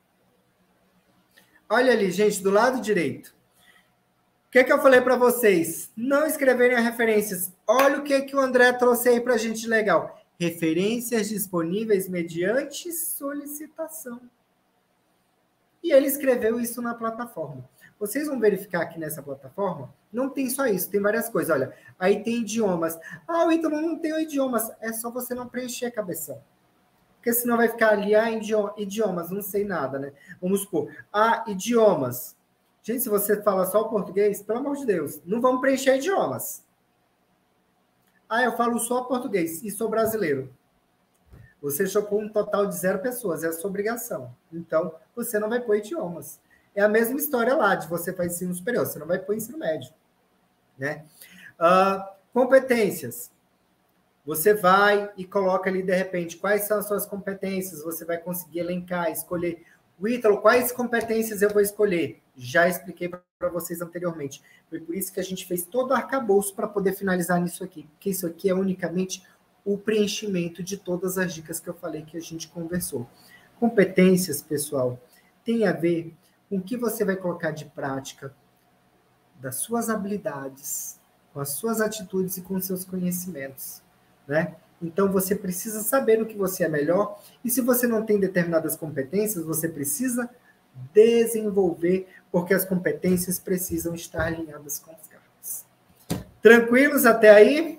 Olha ali, gente, do lado direito. O que, que eu falei para vocês? Não escreverem as referências. Olha o que, que o André trouxe aí para a gente legal. Referências disponíveis mediante solicitação. E ele escreveu isso na plataforma. Vocês vão verificar aqui nessa plataforma, não tem só isso, tem várias coisas. Olha, aí tem idiomas. Ah, o Ítalo não tem idiomas. É só você não preencher a cabeção. Porque senão vai ficar ali, ah, idiomas, não sei nada, né? Vamos supor, ah, idiomas. Gente, se você fala só o português, pelo amor de Deus, não vamos preencher idiomas. Ah, eu falo só português e sou brasileiro. Você chocou um total de zero pessoas, é a sua obrigação. Então, você não vai pôr idiomas. É a mesma história lá, de você faz ensino superior, você não vai pôr ensino médio. Né? Uh, competências. Você vai e coloca ali, de repente, quais são as suas competências, você vai conseguir elencar, escolher. O Ítalo, quais competências eu vou escolher? Já expliquei para vocês anteriormente. Foi por isso que a gente fez todo o arcabouço para poder finalizar nisso aqui, porque isso aqui é unicamente o preenchimento de todas as dicas que eu falei que a gente conversou. Competências, pessoal, tem a ver com o que você vai colocar de prática das suas habilidades, com as suas atitudes e com os seus conhecimentos, né? Então, você precisa saber no que você é melhor, e se você não tem determinadas competências, você precisa desenvolver, porque as competências precisam estar alinhadas com os cargos. Tranquilos até aí?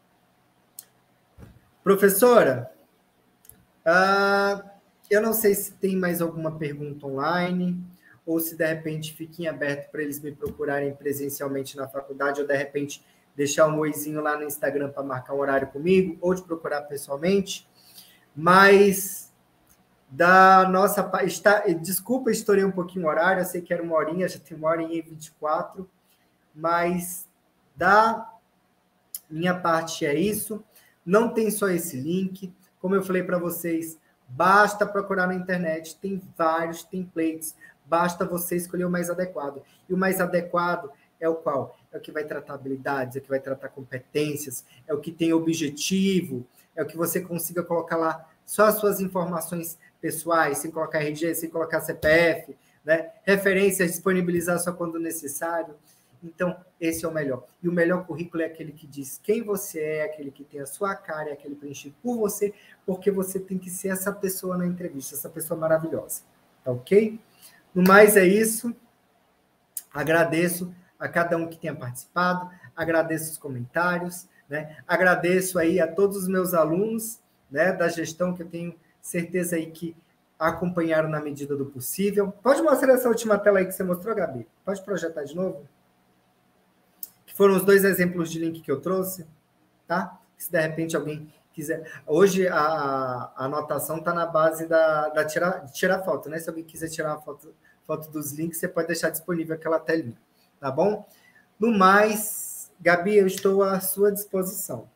Professora, uh, eu não sei se tem mais alguma pergunta online, ou se de repente fica em aberto para eles me procurarem presencialmente na faculdade, ou de repente deixar um oizinho lá no Instagram para marcar um horário comigo, ou de procurar pessoalmente. Mas da nossa... Está, desculpa, estourei um pouquinho o horário, eu sei que era uma horinha, já tem uma horinha e vinte e quatro, mas da minha parte é isso. Não tem só esse link, como eu falei para vocês, basta procurar na internet, tem vários templates, basta você escolher o mais adequado. E o mais adequado é o qual? É o que vai tratar habilidades, é o que vai tratar competências, é o que tem objetivo, é o que você consiga colocar lá só as suas informações pessoais, sem colocar R G, sem colocar C P F, né? Referências, disponibilizar só quando necessário. Então, esse é o melhor. E o melhor currículo é aquele que diz quem você é, aquele que tem a sua cara, é aquele preenchido por você, porque você tem que ser essa pessoa na entrevista, essa pessoa maravilhosa. Tá ok? No mais, é isso. Agradeço a cada um que tenha participado, agradeço os comentários, né? Agradeço aí a todos os meus alunos, né, da gestão, que eu tenho certeza aí que acompanharam na medida do possível. Pode mostrar essa última tela aí que você mostrou, Gabi? Pode projetar de novo? Que foram os dois exemplos de link que eu trouxe, tá? Se de repente alguém quiser... Hoje a, a anotação está na base da, da tirar, de tirar foto, né? Se alguém quiser tirar uma foto, foto dos links, você pode deixar disponível aquela telinha, tá bom? No mais, Gabi, eu estou à sua disposição.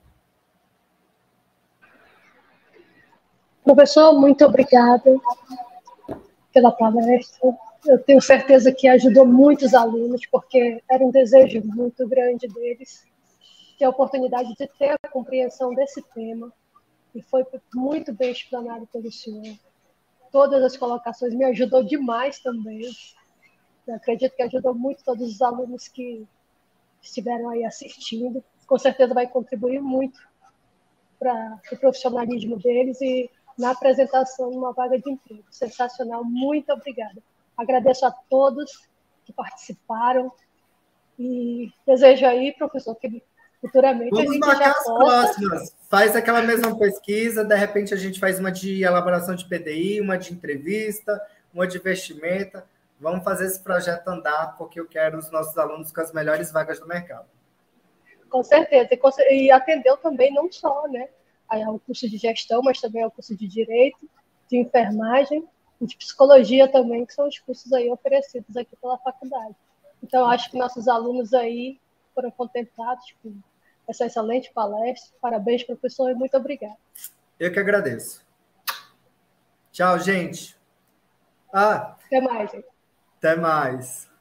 Professor, muito obrigada pela palestra. Eu tenho certeza que ajudou muitos alunos, porque era um desejo muito grande deles ter a oportunidade de ter a compreensão desse tema, e foi muito bem explanado pelo senhor. Todas as colocações me ajudou demais também. Eu acredito que ajudou muito todos os alunos que estiveram aí assistindo. Com certeza vai contribuir muito para o profissionalismo deles e na apresentação de uma vaga de emprego. Sensacional, muito obrigada. Agradeço a todos que participaram e desejo aí, professor, que futuramente Vamos a gente marcar já as possa... próximas. Faz aquela mesma pesquisa, de repente a gente faz uma de elaboração de P D I, uma de entrevista, uma de vestimenta. Vamos fazer esse projeto andar, porque eu quero os nossos alunos com as melhores vagas do mercado. Com certeza. E atendeu também não só, né, ao curso de gestão, mas também ao curso de direito, de enfermagem e de psicologia também, que são os cursos aí oferecidos aqui pela faculdade. Então, acho que nossos alunos aí foram contemplados com essa excelente palestra. Parabéns, professor, e muito obrigada. Eu que agradeço. Tchau, gente. Ah, até mais, gente. Até mais.